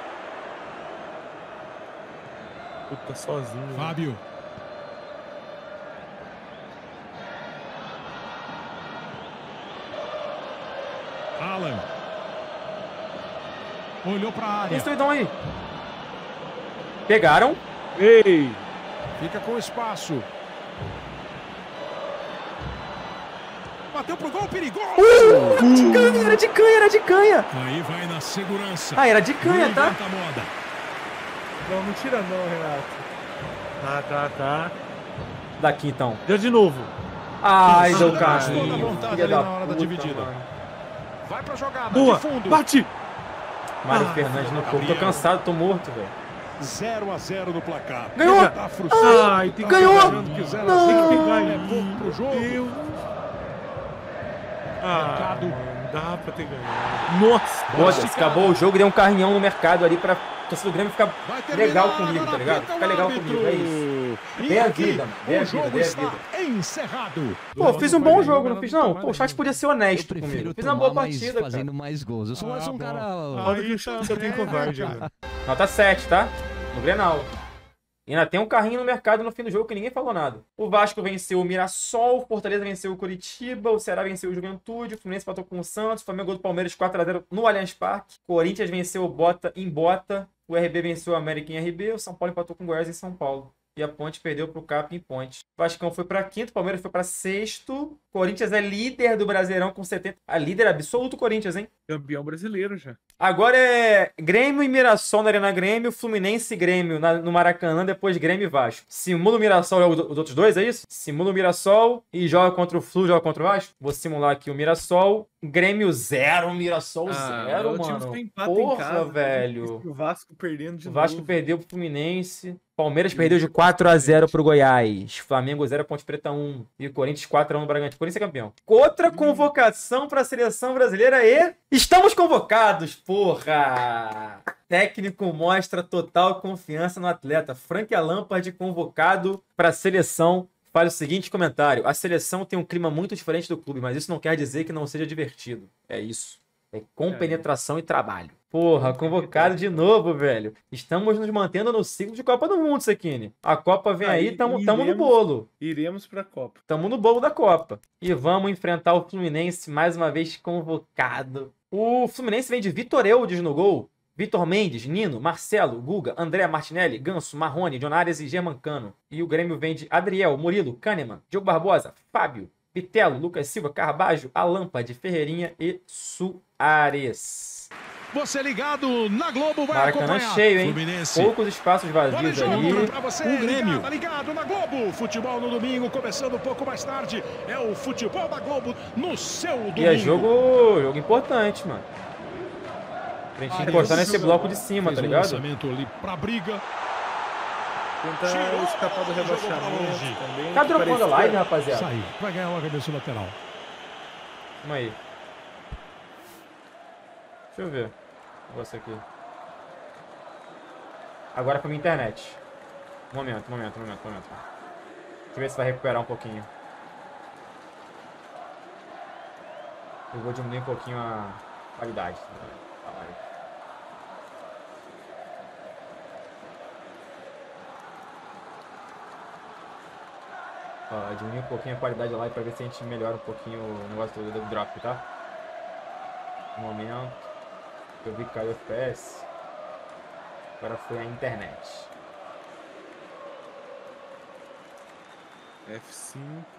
Speaker 3: Puta, sozinho.
Speaker 2: Fábio. Alan. Olhou pra área.
Speaker 1: Eles estão aí. Pegaram.
Speaker 3: Ei.
Speaker 2: Fica com espaço. Bateu pro gol, perigoso.
Speaker 1: Era de canha.
Speaker 2: Aí vai na segurança.
Speaker 1: Ah, era de canha, tá?
Speaker 2: Moda.
Speaker 3: Não tira não, Renato. Tá.
Speaker 1: Daqui, então.
Speaker 3: Deu de novo.
Speaker 1: Ai, deu
Speaker 2: Toda a
Speaker 1: carrinho.
Speaker 2: vontade
Speaker 1: Filha
Speaker 2: ali
Speaker 1: da
Speaker 2: na hora da
Speaker 1: puta,
Speaker 2: dividida.
Speaker 1: mano.
Speaker 2: Vai pra jogada,
Speaker 3: Boa.
Speaker 2: de fundo.
Speaker 3: Bate.
Speaker 1: Mário Fernandes no corpo. Tô cansado, tô morto, velho.
Speaker 2: 0-0 no placar.
Speaker 1: Ganhou!
Speaker 2: Tá frustrado.
Speaker 1: Ganhou!
Speaker 3: Tem que ganhar.
Speaker 2: Pro jogo.
Speaker 3: Dá pra ter ganhado. Nossa!
Speaker 1: Foda-se, acabou o jogo, deu um carrinhão no mercado ali pra torcida do Grêmio ficar legal comigo, tá ligado? Ficar legal comigo, é isso. Dê a vida, mano. Dê a vida, dê a vida.
Speaker 2: Encerrado.
Speaker 1: Pô, fiz um bom jogo, não fiz não? Pô, o chat podia ser honesto comigo. Fiz uma boa partida, cara.
Speaker 9: Fazendo mais gols. Eu sou mais um cara...
Speaker 3: Olha que eu tenho covarde, né?
Speaker 1: Nota 7, tá? No Grenal. E ainda tem um carrinho no mercado no fim do jogo que ninguém falou nada. O Vasco venceu o Mirassol, o Fortaleza venceu o Curitiba, o Ceará venceu o Juventude, o Fluminense empatou com o Santos, o Flamengo do Palmeiras 4-0 no Allianz Parque, Corinthians venceu o Bota em Bota, o RB venceu o América em RB, o São Paulo empatou com o Goiás em São Paulo. E a Ponte perdeu pro Cap em Ponte. O Vascão foi pra quinto, o Palmeiras foi pra sexto. Corinthians é líder do Brasileirão com 70. A líder absoluto, Corinthians, hein?
Speaker 3: Campeão brasileiro já.
Speaker 1: Agora é Grêmio e Mirassol na Arena Grêmio, Fluminense e Grêmio no Maracanã, depois Grêmio e Vasco. Simula o Mirassol e os outros dois, é isso? Simula o Mirassol e joga contra o Flu, joga contra o Vasco. Vou simular aqui o Mirassol. Grêmio 0, Mirassol 0, mano. Porra, velho.
Speaker 3: O Vasco perdendo de novo.
Speaker 1: O Vasco perdeu pro Fluminense. Palmeiras perdeu de 4-0 pro Goiás. Flamengo 0, Ponte Preta 1. E o Corinthians 4-1 no Bragantino. Corinthians é campeão. Outra convocação pra seleção brasileira e... Estamos convocados, porra! Técnico mostra total confiança no atleta. Frank Lampard convocado pra seleção. Faz o seguinte comentário. A seleção tem um clima muito diferente do clube, mas isso não quer dizer que não seja divertido. É isso. É compenetração e trabalho. Porra, convocado de novo, velho. Estamos nos mantendo no ciclo de Copa do Mundo, Sekine. A Copa vem aí, tamo no bolo.
Speaker 3: Iremos pra Copa.
Speaker 1: Tamo no bolo da Copa. E vamos enfrentar o Fluminense, mais uma vez convocado. O Fluminense vem de Vitor Eudes no gol. Vitor Mendes, Nino, Marcelo, Guga, André Martinelli, Ganso, Marrone, Jonares e Germancano. E o Grêmio vem de Adriel, Murilo, Kahneman, Diogo Barbosa, Fábio, Pitelo, Lucas Silva, Carbajo, Lampard, Ferreirinha e Soares.
Speaker 2: Você ligado na Globo vai
Speaker 1: Maracanã
Speaker 2: acompanhar.
Speaker 1: cheio, hein?
Speaker 2: Fluminense.
Speaker 1: Poucos espaços vazios ali.
Speaker 2: Pra você, o Grêmio. Ligado na Globo. Futebol no domingo, começando um pouco mais tarde. É o futebol da Globo no seu domingo.
Speaker 1: E é jogo importante, mano. Pra gente encostar nesse bloco de cima, tá ligado?
Speaker 2: Lançamento ali pra briga.
Speaker 3: Tentar escapar do rebaixamento também.
Speaker 1: Tá dropando a live, rapaziada?
Speaker 2: Sai. Vai ganhar o arremesso lateral.
Speaker 1: Vamos aí. Deixa eu ver. Você aqui. Agora pra minha internet. Momento. Deixa eu ver se vai recuperar um pouquinho. Eu vou diminuir um pouquinho a qualidade da live. Diminuir um pouquinho a qualidade da live pra ver se a gente melhora um pouquinho o negócio do drop, tá? Um momento. Eu vi que caiu o FPS. Agora foi a internet.
Speaker 3: F5.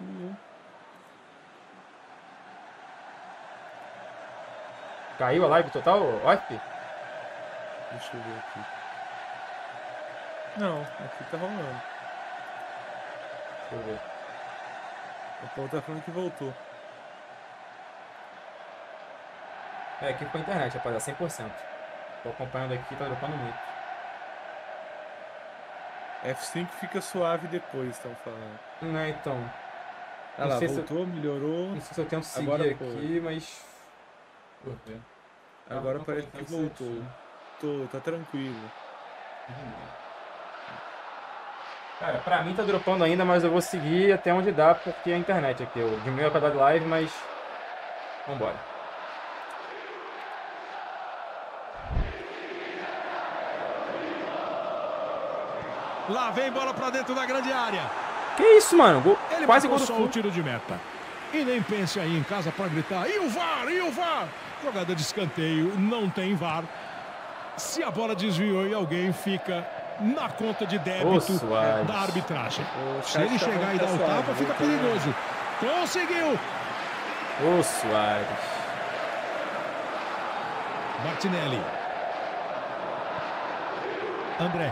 Speaker 1: Caiu a live total, off?
Speaker 3: Deixa eu ver aqui. Não, aqui tá rolando.
Speaker 1: Deixa eu ver.
Speaker 3: O Paulo tá falando que voltou.
Speaker 1: É, aqui foi a internet, rapaziada, 100%. Tô acompanhando aqui, tá dropando muito.
Speaker 3: F5 fica suave depois, estão falando.
Speaker 1: Não, então.
Speaker 3: Ah lá, voltou, melhorou.
Speaker 1: Não sei se eu tento seguir
Speaker 3: agora,
Speaker 1: aqui, mas... Vou ver.
Speaker 3: Agora parece que voltou. Tá tranquilo.
Speaker 1: Cara, pra mim tá dropando ainda, mas eu vou seguir até onde dá, porque é a internet aqui. Eu diminui a qualidade de live, mas... Vambora.
Speaker 2: Lá vem bola pra dentro da grande área.
Speaker 1: Que isso, mano?
Speaker 2: Ele
Speaker 1: quase gol do
Speaker 2: só o tiro de meta. E nem pense aí em casa pra gritar. E o VAR? E o VAR? Jogada de escanteio, não tem VAR. Se a bola desviou e alguém fica na conta de débito da arbitragem. Se ele chegar e dar o tapa, fica perigoso. Conseguiu!
Speaker 1: Ô, Soares.
Speaker 2: Martinelli. André.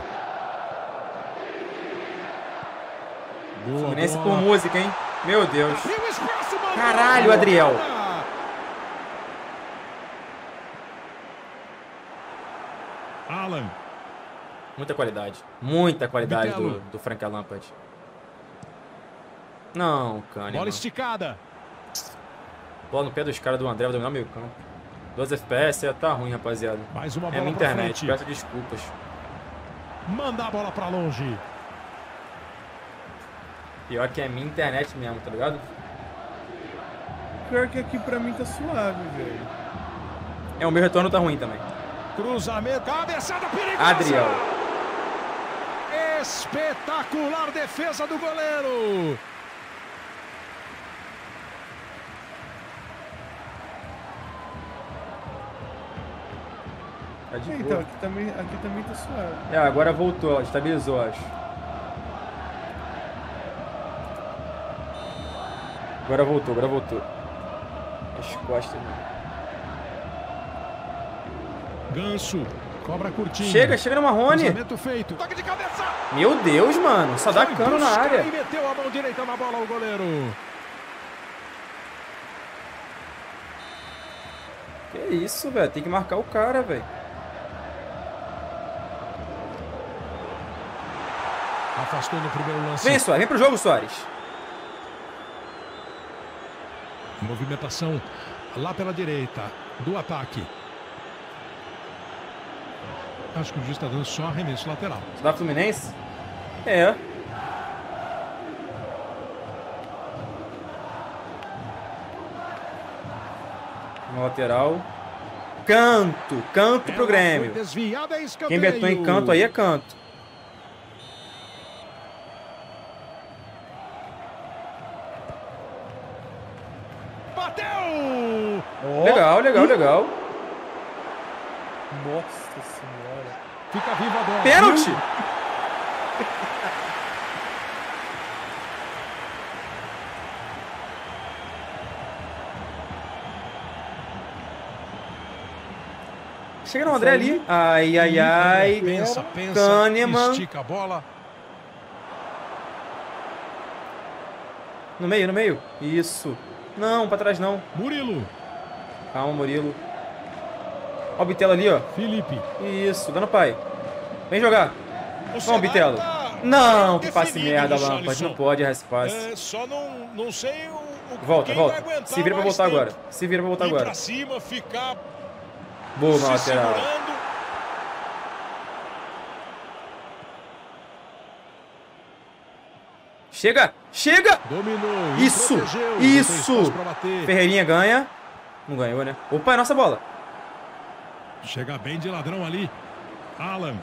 Speaker 1: Fluminense com música, hein? Meu Deus. Caralho, Adriel.
Speaker 2: Alan.
Speaker 1: Muita qualidade do Frank Lampard. Não, Kahneman.
Speaker 2: Bola esticada.
Speaker 1: Bola no pé dos caras do André, vai dominar meio campo. 12 FPS, tá ruim, rapaziada.
Speaker 2: Mais uma bola
Speaker 1: é minha internet,
Speaker 2: frente.
Speaker 1: peço desculpas.
Speaker 2: Manda a bola pra longe.
Speaker 1: Pior que é minha internet mesmo, tá ligado?
Speaker 3: Pior que aqui pra mim tá suave, velho.
Speaker 1: É, o meu retorno tá ruim também.
Speaker 2: Cruzamento, cabeçada perigosa.
Speaker 1: Adriel.
Speaker 2: Espetacular defesa do goleiro.
Speaker 1: Tá de
Speaker 3: então, aqui também tá suave.
Speaker 1: É, agora voltou, estabilizou, acho. Agora voltou. As costas, né?
Speaker 2: Ganso, cobra curtinho.
Speaker 1: Chega no Marrone.
Speaker 2: Cruzamento feito. Toque de cabeça.
Speaker 1: Meu Deus, mano, só dá cano na área.
Speaker 2: E meteu a mão direita na bola o goleiro.
Speaker 1: Que isso, velho, tem que marcar o cara, velho.
Speaker 2: Afastou no primeiro lance.
Speaker 1: Vem, Soares, vem pro jogo, Soares.
Speaker 2: Movimentação lá pela direita do ataque. Acho que o juiz está dando só arremesso lateral.
Speaker 1: Você dá Fluminense? É. No lateral. Canto pro Grêmio. Quem betou em canto aí é canto.
Speaker 2: Bateu!
Speaker 1: Legal.
Speaker 3: Nossa senhora.
Speaker 2: Fica viva a bola.
Speaker 1: Pênalti! Chega no André ali. Ai.
Speaker 2: Pensa.
Speaker 1: Kahneman.
Speaker 2: Estica a bola.
Speaker 1: No meio. Isso. Não, pra trás não.
Speaker 2: Murilo.
Speaker 1: Calma, Murilo. Ó o Bitelo ali, ó.
Speaker 2: Felipe.
Speaker 1: Isso, dando pai. Vem jogar. Vamos, Bitelo. Não, que passe merda, Lampard. Não pode errar esse passe.
Speaker 2: Só não sei o
Speaker 1: Volta. Se vira pra voltar agora.
Speaker 2: Ir pra cima, ficar...
Speaker 1: Boa, na lateral. Chega!
Speaker 2: Dominou.
Speaker 1: Isso! Ferreirinha ganha. Não ganhou, né? Opa, é nossa bola.
Speaker 2: Chega bem de ladrão ali. Alan.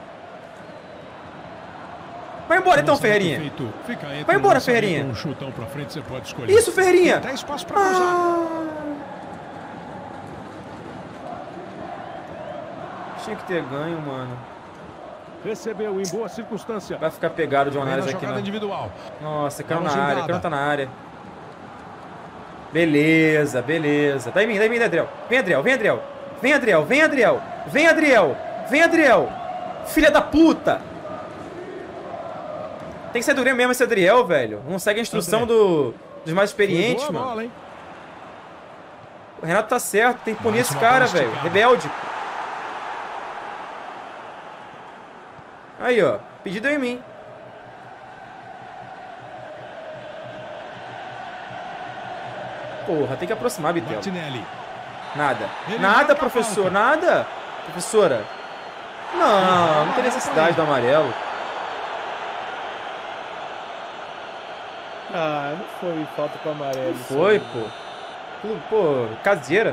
Speaker 1: Vai embora então, Ferreirinha. Vai embora, Ferreirinha.
Speaker 2: Um chutão pra frente, você pode escolher.
Speaker 1: Isso, Ferreirinha.
Speaker 2: Tem espaço pra cruzar.
Speaker 1: Tinha que ter ganho, mano.
Speaker 2: Recebeu em boa circunstância.
Speaker 1: Vai ficar pegado de uma área aqui, né?
Speaker 2: Individual.
Speaker 1: Nossa, caiu na área, caiu tá na área. Beleza. Tá em mim, Adriel. Vem, Adriel. Filha da puta. Tem que ser durinho mesmo esse Adriel, velho. Não segue a instrução dos mais experientes, mano.
Speaker 2: Bola, hein?
Speaker 1: O Renato tá certo, tem que punir esse cara, velho. Rebelde. Aí, ó. Pedido em mim. Porra, tem que aproximar, Bitelo.
Speaker 2: Martinelli.
Speaker 1: Nada, professor. Nada. Professora. Não tem necessidade do amarelo.
Speaker 3: Não foi falta com amarelo.
Speaker 1: Não foi, pô. Pô, caseira.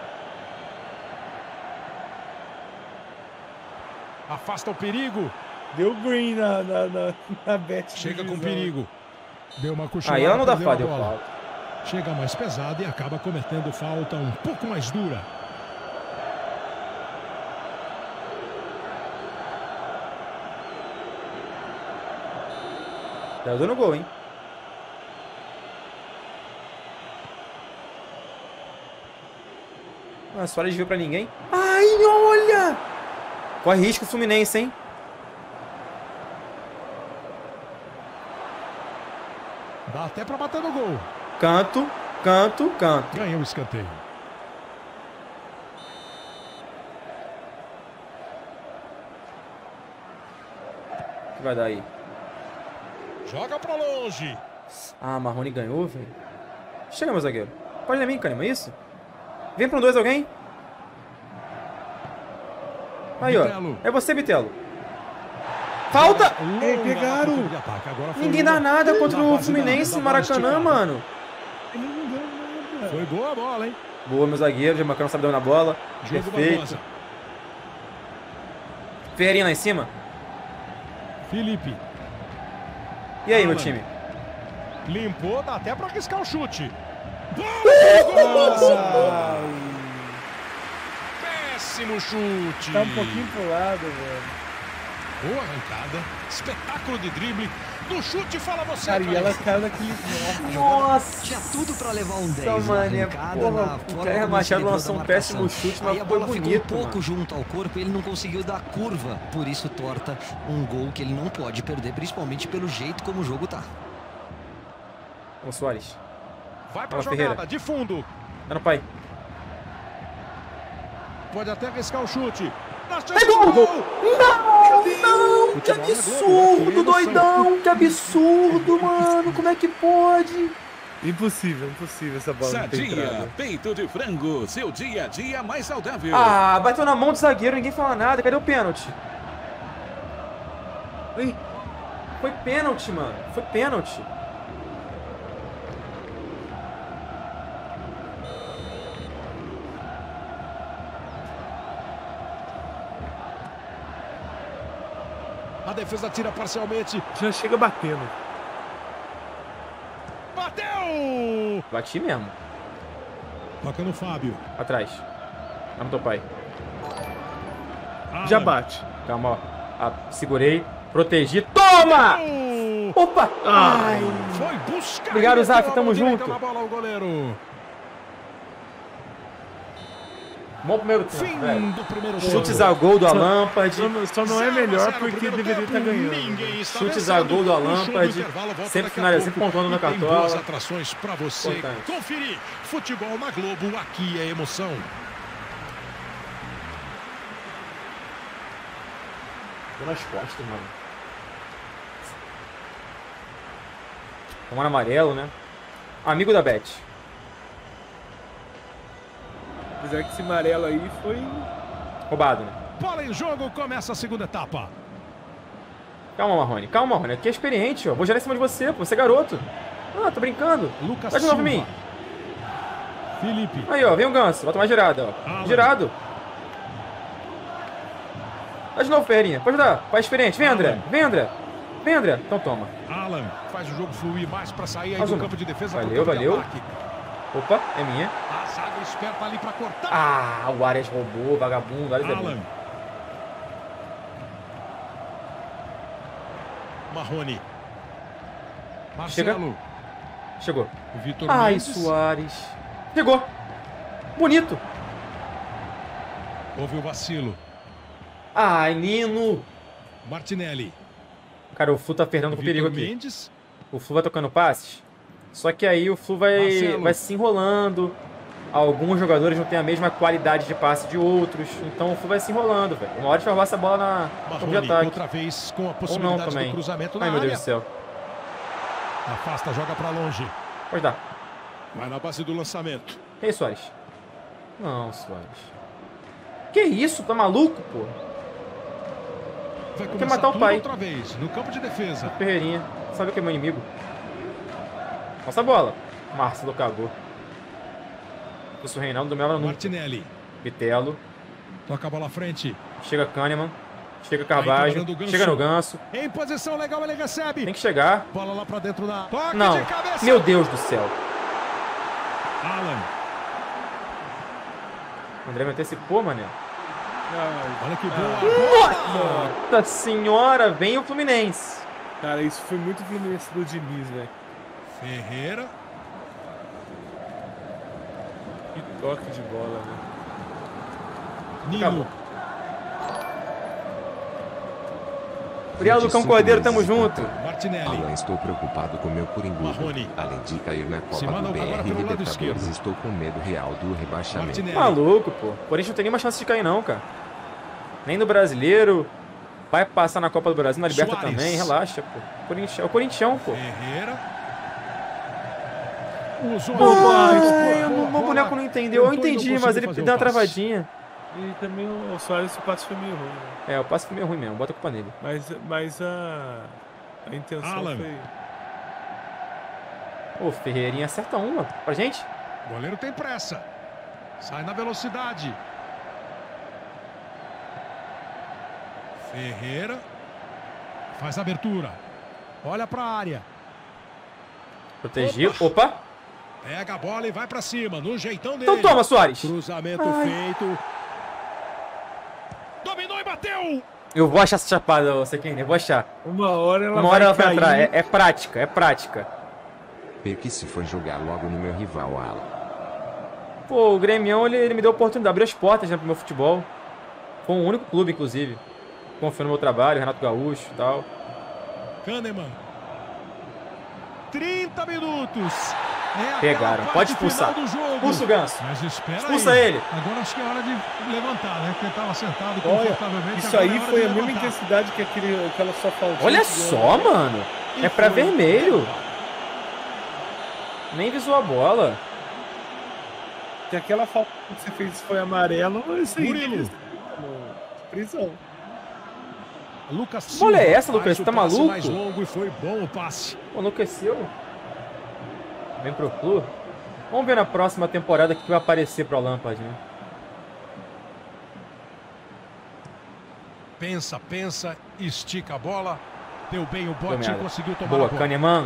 Speaker 2: Afasta o perigo.
Speaker 3: Deu green na bet.
Speaker 2: Chega com perigo. Deu uma cochilada.
Speaker 1: Aí ela não dá falta, deu falta.
Speaker 2: Chega mais pesado e acaba cometendo falta um pouco mais dura.
Speaker 1: Já deu no gol, hein? Ah, Soares viu pra ninguém. Ai, olha! Corre risco o Fluminense, hein?
Speaker 2: Dá até pra bater no gol.
Speaker 1: Canto.
Speaker 2: Ganhou o escanteio.
Speaker 1: que vai dar aí?
Speaker 2: Joga pra longe.
Speaker 1: Ah, Marrone ganhou, velho. Chega, meu zagueiro. Pode ir na mim, Kahneman, é isso? Vem pra um 2 alguém. Aí, ó. É você, Bitelo. Falta!
Speaker 3: Pegaram!
Speaker 1: Ninguém dá nada contra o Fluminense no Maracanã, mano.
Speaker 2: Foi boa a bola, hein?
Speaker 1: Boa, meu zagueiro. Já marcando sabedão na bola. Perfeito. Ferreirinha lá em cima.
Speaker 2: Felipe.
Speaker 1: E aí, meu time?
Speaker 2: Limpou, dá até pra arriscar o chute. Péssimo chute.
Speaker 3: Tá um pouquinho pro lado, velho.
Speaker 2: Boa arrancada. Espetáculo de drible. No chute, fala você.
Speaker 3: Cara, e ela caiu daquele...
Speaker 7: Nossa! Tinha tudo pra levar um 10.
Speaker 1: Mano, o Caio Machado lançou um péssimo chute, mas
Speaker 7: a bola
Speaker 1: foi bonito,
Speaker 7: ficou um pouco junto ao corpo e ele não conseguiu dar curva. Por isso torta um gol que ele não pode perder, principalmente pelo jeito como o jogo tá.
Speaker 1: Vamos, Soares.
Speaker 2: Vai pra jogada, de fundo.
Speaker 1: Tá no pai.
Speaker 2: Pode até arriscar o chute.
Speaker 1: Pegou! Não! Que absurdo, doidão! Que absurdo, mano! Como é que pode?
Speaker 3: Impossível essa bola.
Speaker 5: Sadia, peito de frango, seu dia a dia mais saudável.
Speaker 1: Ah, bateu na mão do zagueiro, ninguém fala nada. Cadê o pênalti? Ih, foi pênalti, mano. Foi pênalti.
Speaker 2: A defesa tira parcialmente.
Speaker 3: Já chega batendo.
Speaker 2: Bateu!
Speaker 1: Bati mesmo.
Speaker 2: Toca no Fábio.
Speaker 1: Atrás. Tá no teu pai.
Speaker 3: Já bate.
Speaker 1: Calma, ó. Ah, segurei. Protegi. Toma! Opa! Ai!
Speaker 2: Foi buscar.
Speaker 1: Obrigado, Zaf. Tamo junto.
Speaker 2: Na bola, o goleiro.
Speaker 1: Bom primeiro tempo, velho.
Speaker 2: Do primeiro
Speaker 1: Chutes a gol do Alampard.
Speaker 3: Só não é melhor porque deveria estar ganhando.
Speaker 1: Chutes a gol do Alampard. Sempre finalizando, sempre pontuando na cartola.
Speaker 2: Atrações para você conferir. Futebol na Globo, aqui é emoção.
Speaker 1: Tô nas costas, mano. Tomando amarelo, né? Amigo da Beth.
Speaker 3: Apesar que esse amarelo aí foi...
Speaker 1: roubado, né?
Speaker 2: Bola em jogo, começa a segunda etapa.
Speaker 1: Calma, Marrone. Calma, Marrone. Aqui é experiente, ó. Vou gerar em cima de você, pô. Você é garoto. Ah, tô brincando.
Speaker 2: Lucas
Speaker 1: Dá de novo em mim.
Speaker 2: Felipe.
Speaker 1: Aí, ó. Vem o Ganso. Vai tomar girada, ó. Girado. Dá de novo, Ferreirinha. Pode dar. Vai experiente. Vem, André. Vem, André. Vem, André. Então toma.
Speaker 2: Alan faz o jogo fluir mais pra sair aí do campo de defesa.
Speaker 1: Valeu, valeu. Opa, é minha.
Speaker 2: A zaga esperta ali pra cortar.
Speaker 1: Ah, o Arias roubou, vagabundo.
Speaker 2: Alan. Marrone. Marcelo.
Speaker 1: Chegou.
Speaker 2: Vitor
Speaker 1: Ai,
Speaker 2: Mendes.
Speaker 1: Soares. Chegou. Bonito.
Speaker 2: Houve o vacilo.
Speaker 1: Ai, Nino.
Speaker 2: Martinelli.
Speaker 1: Cara, o Flu tá perdendo com perigo aqui.
Speaker 2: Mendes.
Speaker 1: O Flu vai tocando passes. Só que aí o Flu vai se enrolando. Alguns jogadores não têm a mesma qualidade de passe de outros. Então o Flu vai se enrolando, velho. Uma hora de roubar essa bola na campo de ataque.
Speaker 2: Outra vez com a possibilidade
Speaker 1: ou não também.
Speaker 2: do cruzamento na
Speaker 1: Ai, meu
Speaker 2: área.
Speaker 1: Deus do céu.
Speaker 2: Afasta, joga pra longe.
Speaker 1: Pode dar.
Speaker 2: Vai na base do lançamento.
Speaker 1: Ei, Soares. Não, Soares. Que isso? Tá maluco, pô?
Speaker 2: Quer
Speaker 1: matar o pai.
Speaker 2: Outra vez, no campo de defesa.
Speaker 1: Ferreirinha. Sabe o que é meu inimigo? Nossa a bola. Marcelo cagou. Isso, o Reinaldo dominava no
Speaker 2: Martinelli.
Speaker 1: Bitelo.
Speaker 2: Toca a bola à frente.
Speaker 1: Chega Kahneman. Chega Carvalho. Chega no Ganso.
Speaker 2: Em posição legal, ele recebe.
Speaker 1: Tem que chegar.
Speaker 2: Bola lá pra dentro da... Toque
Speaker 1: não.
Speaker 2: De cabeça.
Speaker 1: Meu Deus do céu.
Speaker 2: Alan.
Speaker 1: O André me antecipou, mané.
Speaker 2: Olha que boa.
Speaker 1: Nossa senhora, vem o Fluminense.
Speaker 3: Cara, isso foi muito Fluminense do Diniz, velho.
Speaker 2: Ferreira.
Speaker 3: Que toque de bola, né?
Speaker 2: Nino.
Speaker 1: Acabou. Obrigado, Lucão Cordeiro, tamo junto.
Speaker 2: Martinelli.
Speaker 8: Alan, estou preocupado com meu Coringão.
Speaker 2: Marrone.
Speaker 8: Além de cair na Copa
Speaker 2: Simão,
Speaker 8: do
Speaker 2: agora
Speaker 8: BR
Speaker 2: pelo lado
Speaker 8: Libertadores,
Speaker 2: esquerdo.
Speaker 8: estou com medo real do rebaixamento.
Speaker 2: Martinelli.
Speaker 1: Maluco, pô. O Corinthians não tem nenhuma chance de cair, não, cara. Nem no Brasileiro, Vai passar na Copa do Brasil, na Liberta
Speaker 2: Suárez.
Speaker 1: também, relaxa, pô. É o Corinthians, pô.
Speaker 2: Ferreira.
Speaker 1: O boneco não entendeu. Eu entendi, mas ele deu uma travadinha.
Speaker 3: E também o Suárez, o passe foi meio ruim, né?
Speaker 1: É, o passe foi meio ruim mesmo, bota a culpa nele.
Speaker 3: Mas a intenção
Speaker 2: Alan.
Speaker 3: foi...
Speaker 1: Ô, Ferreirinha acerta uma pra gente.
Speaker 2: O goleiro tem pressa. Sai na velocidade. Ferreira. Faz a abertura. Olha pra área.
Speaker 1: Protegido. Opa!
Speaker 2: Pega a bola e vai pra cima, no jeitão dele.
Speaker 1: Então toma, Suárez.
Speaker 2: Cruzamento feito. Dominou e bateu.
Speaker 1: Eu vou achar essa chapada, você quem? Eu vou achar.
Speaker 3: Uma hora ela
Speaker 1: vai entrar. É prática, é prática.
Speaker 8: Perque se foi jogar logo no meu rival, Alan.
Speaker 1: Pô, o Grêmio, ele me deu a oportunidade, abriu as portas, né, pro meu futebol. Foi o único clube, inclusive. Confiou no meu trabalho, Renato Gaúcho e tal.
Speaker 2: Kahneman. 30 minutos.
Speaker 1: Pegaram, pode expulsar. Expulsa o Ganso.
Speaker 2: Mas espera
Speaker 1: Expulsa
Speaker 2: aí.
Speaker 1: ele.
Speaker 2: Agora acho que é hora de levantar, né? Porque ele estava sentado confortavelmente.
Speaker 3: Isso aí foi a mesma intensidade que aquela só falta.
Speaker 1: Olha só, mano. É pra vermelho. Nem visou a bola.
Speaker 3: Se aquela falta que você fez foi amarelo, isso aí.
Speaker 2: Murilo.
Speaker 3: Prisão.
Speaker 2: Lucas
Speaker 1: Que bola é essa, Lucas? Você tá maluco?
Speaker 2: Mais longo e foi bom o passe.
Speaker 1: Pô, enlouqueceu. Vem pro clube. Vamos ver na próxima temporada que vai aparecer pro Lampard, né?
Speaker 2: Pensa, estica a bola. Deu bem o bote e conseguiu tomar a
Speaker 1: boa,
Speaker 2: bola.
Speaker 1: Kahneman.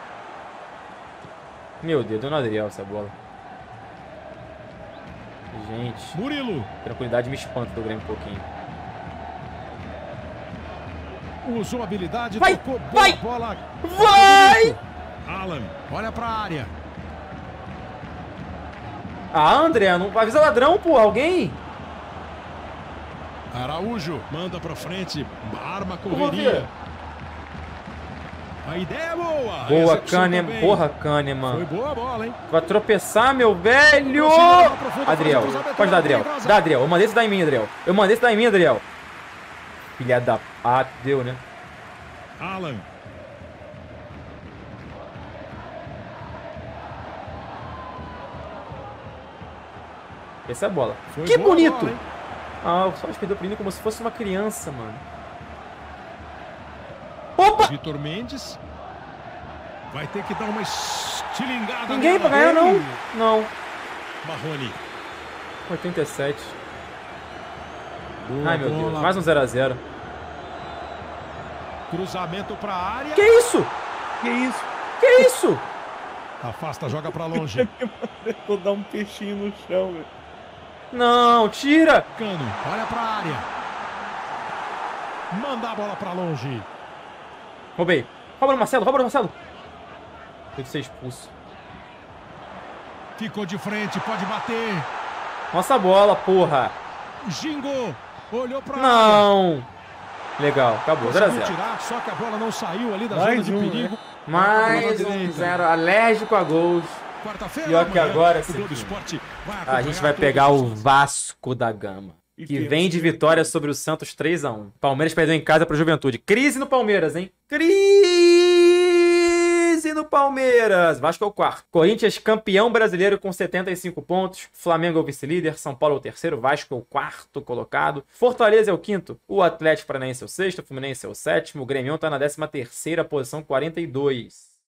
Speaker 1: Meu Deus, deu no Adriel essa bola. Gente.
Speaker 2: Murilo.
Speaker 1: Tranquilidade me espanta do Grêmio um pouquinho.
Speaker 2: Usou a habilidade,
Speaker 1: vai,
Speaker 2: tocou
Speaker 1: vai,
Speaker 2: bola.
Speaker 1: Vai!
Speaker 2: Alan, olha pra área.
Speaker 1: Ah, André, não avisa ladrão, pô, alguém?
Speaker 2: Araújo, manda pra frente, arma a correria. A ideia é boa.
Speaker 1: Boa, Kahneman. Porra, Kahneman.
Speaker 2: Foi boa a bola, hein?
Speaker 1: Vai tropeçar, meu velho! Adriel, pode dar, Adriel. Dá, Adriel. Eu mandei esse dar em mim, Adriel. Adriel. Filha da... Ah, deu, né?
Speaker 2: Alan.
Speaker 1: Essa é a bola.
Speaker 2: Foi
Speaker 1: que bonito!
Speaker 2: Bola,
Speaker 1: ah, o Soares perdeu o menino como se fosse uma criança, mano. Opa!
Speaker 2: Vitor Mendes. Vai ter que dar uma estilingada.
Speaker 1: Ninguém pra ganhar, não. Não.
Speaker 2: Marrone.
Speaker 1: 87.
Speaker 2: Boa,
Speaker 1: ai, meu
Speaker 2: bola.
Speaker 1: Deus. Mais um 0x0.
Speaker 2: Cruzamento pra área.
Speaker 1: Que isso? Que isso?
Speaker 2: Afasta, joga pra longe.
Speaker 3: Vou dar um peixinho no chão, velho.
Speaker 1: Não, tira.
Speaker 2: Cano, olha pra área. Manda a bola pra longe.
Speaker 1: Roubei. Rouba no Marcelo. Tem que ser expulso.
Speaker 2: Ficou de frente, pode bater.
Speaker 1: Nossa bola, porra.
Speaker 2: Gingou. Olhou pra
Speaker 1: não. Legal, acabou. 0x0.
Speaker 2: Só que a bola não saiu ali da zona de perigo.
Speaker 1: Mais um 0. Alérgico a gols. Pior que agora, sim. A gente vai pegar o Vasco da Gama. Que vem de vitória sobre o Santos 3x1. Palmeiras perdeu em casa para o Juventude. Crise no Palmeiras, hein? Crise no Palmeiras. Vasco é o quarto. Corinthians campeão brasileiro com 75 pontos. Flamengo é o vice-líder. São Paulo é o terceiro. Vasco é o quarto colocado. Fortaleza é o quinto. O Atlético Paranaense é o sexto. O Fluminense é o sétimo. O Grêmio está na 13ª posição, 42.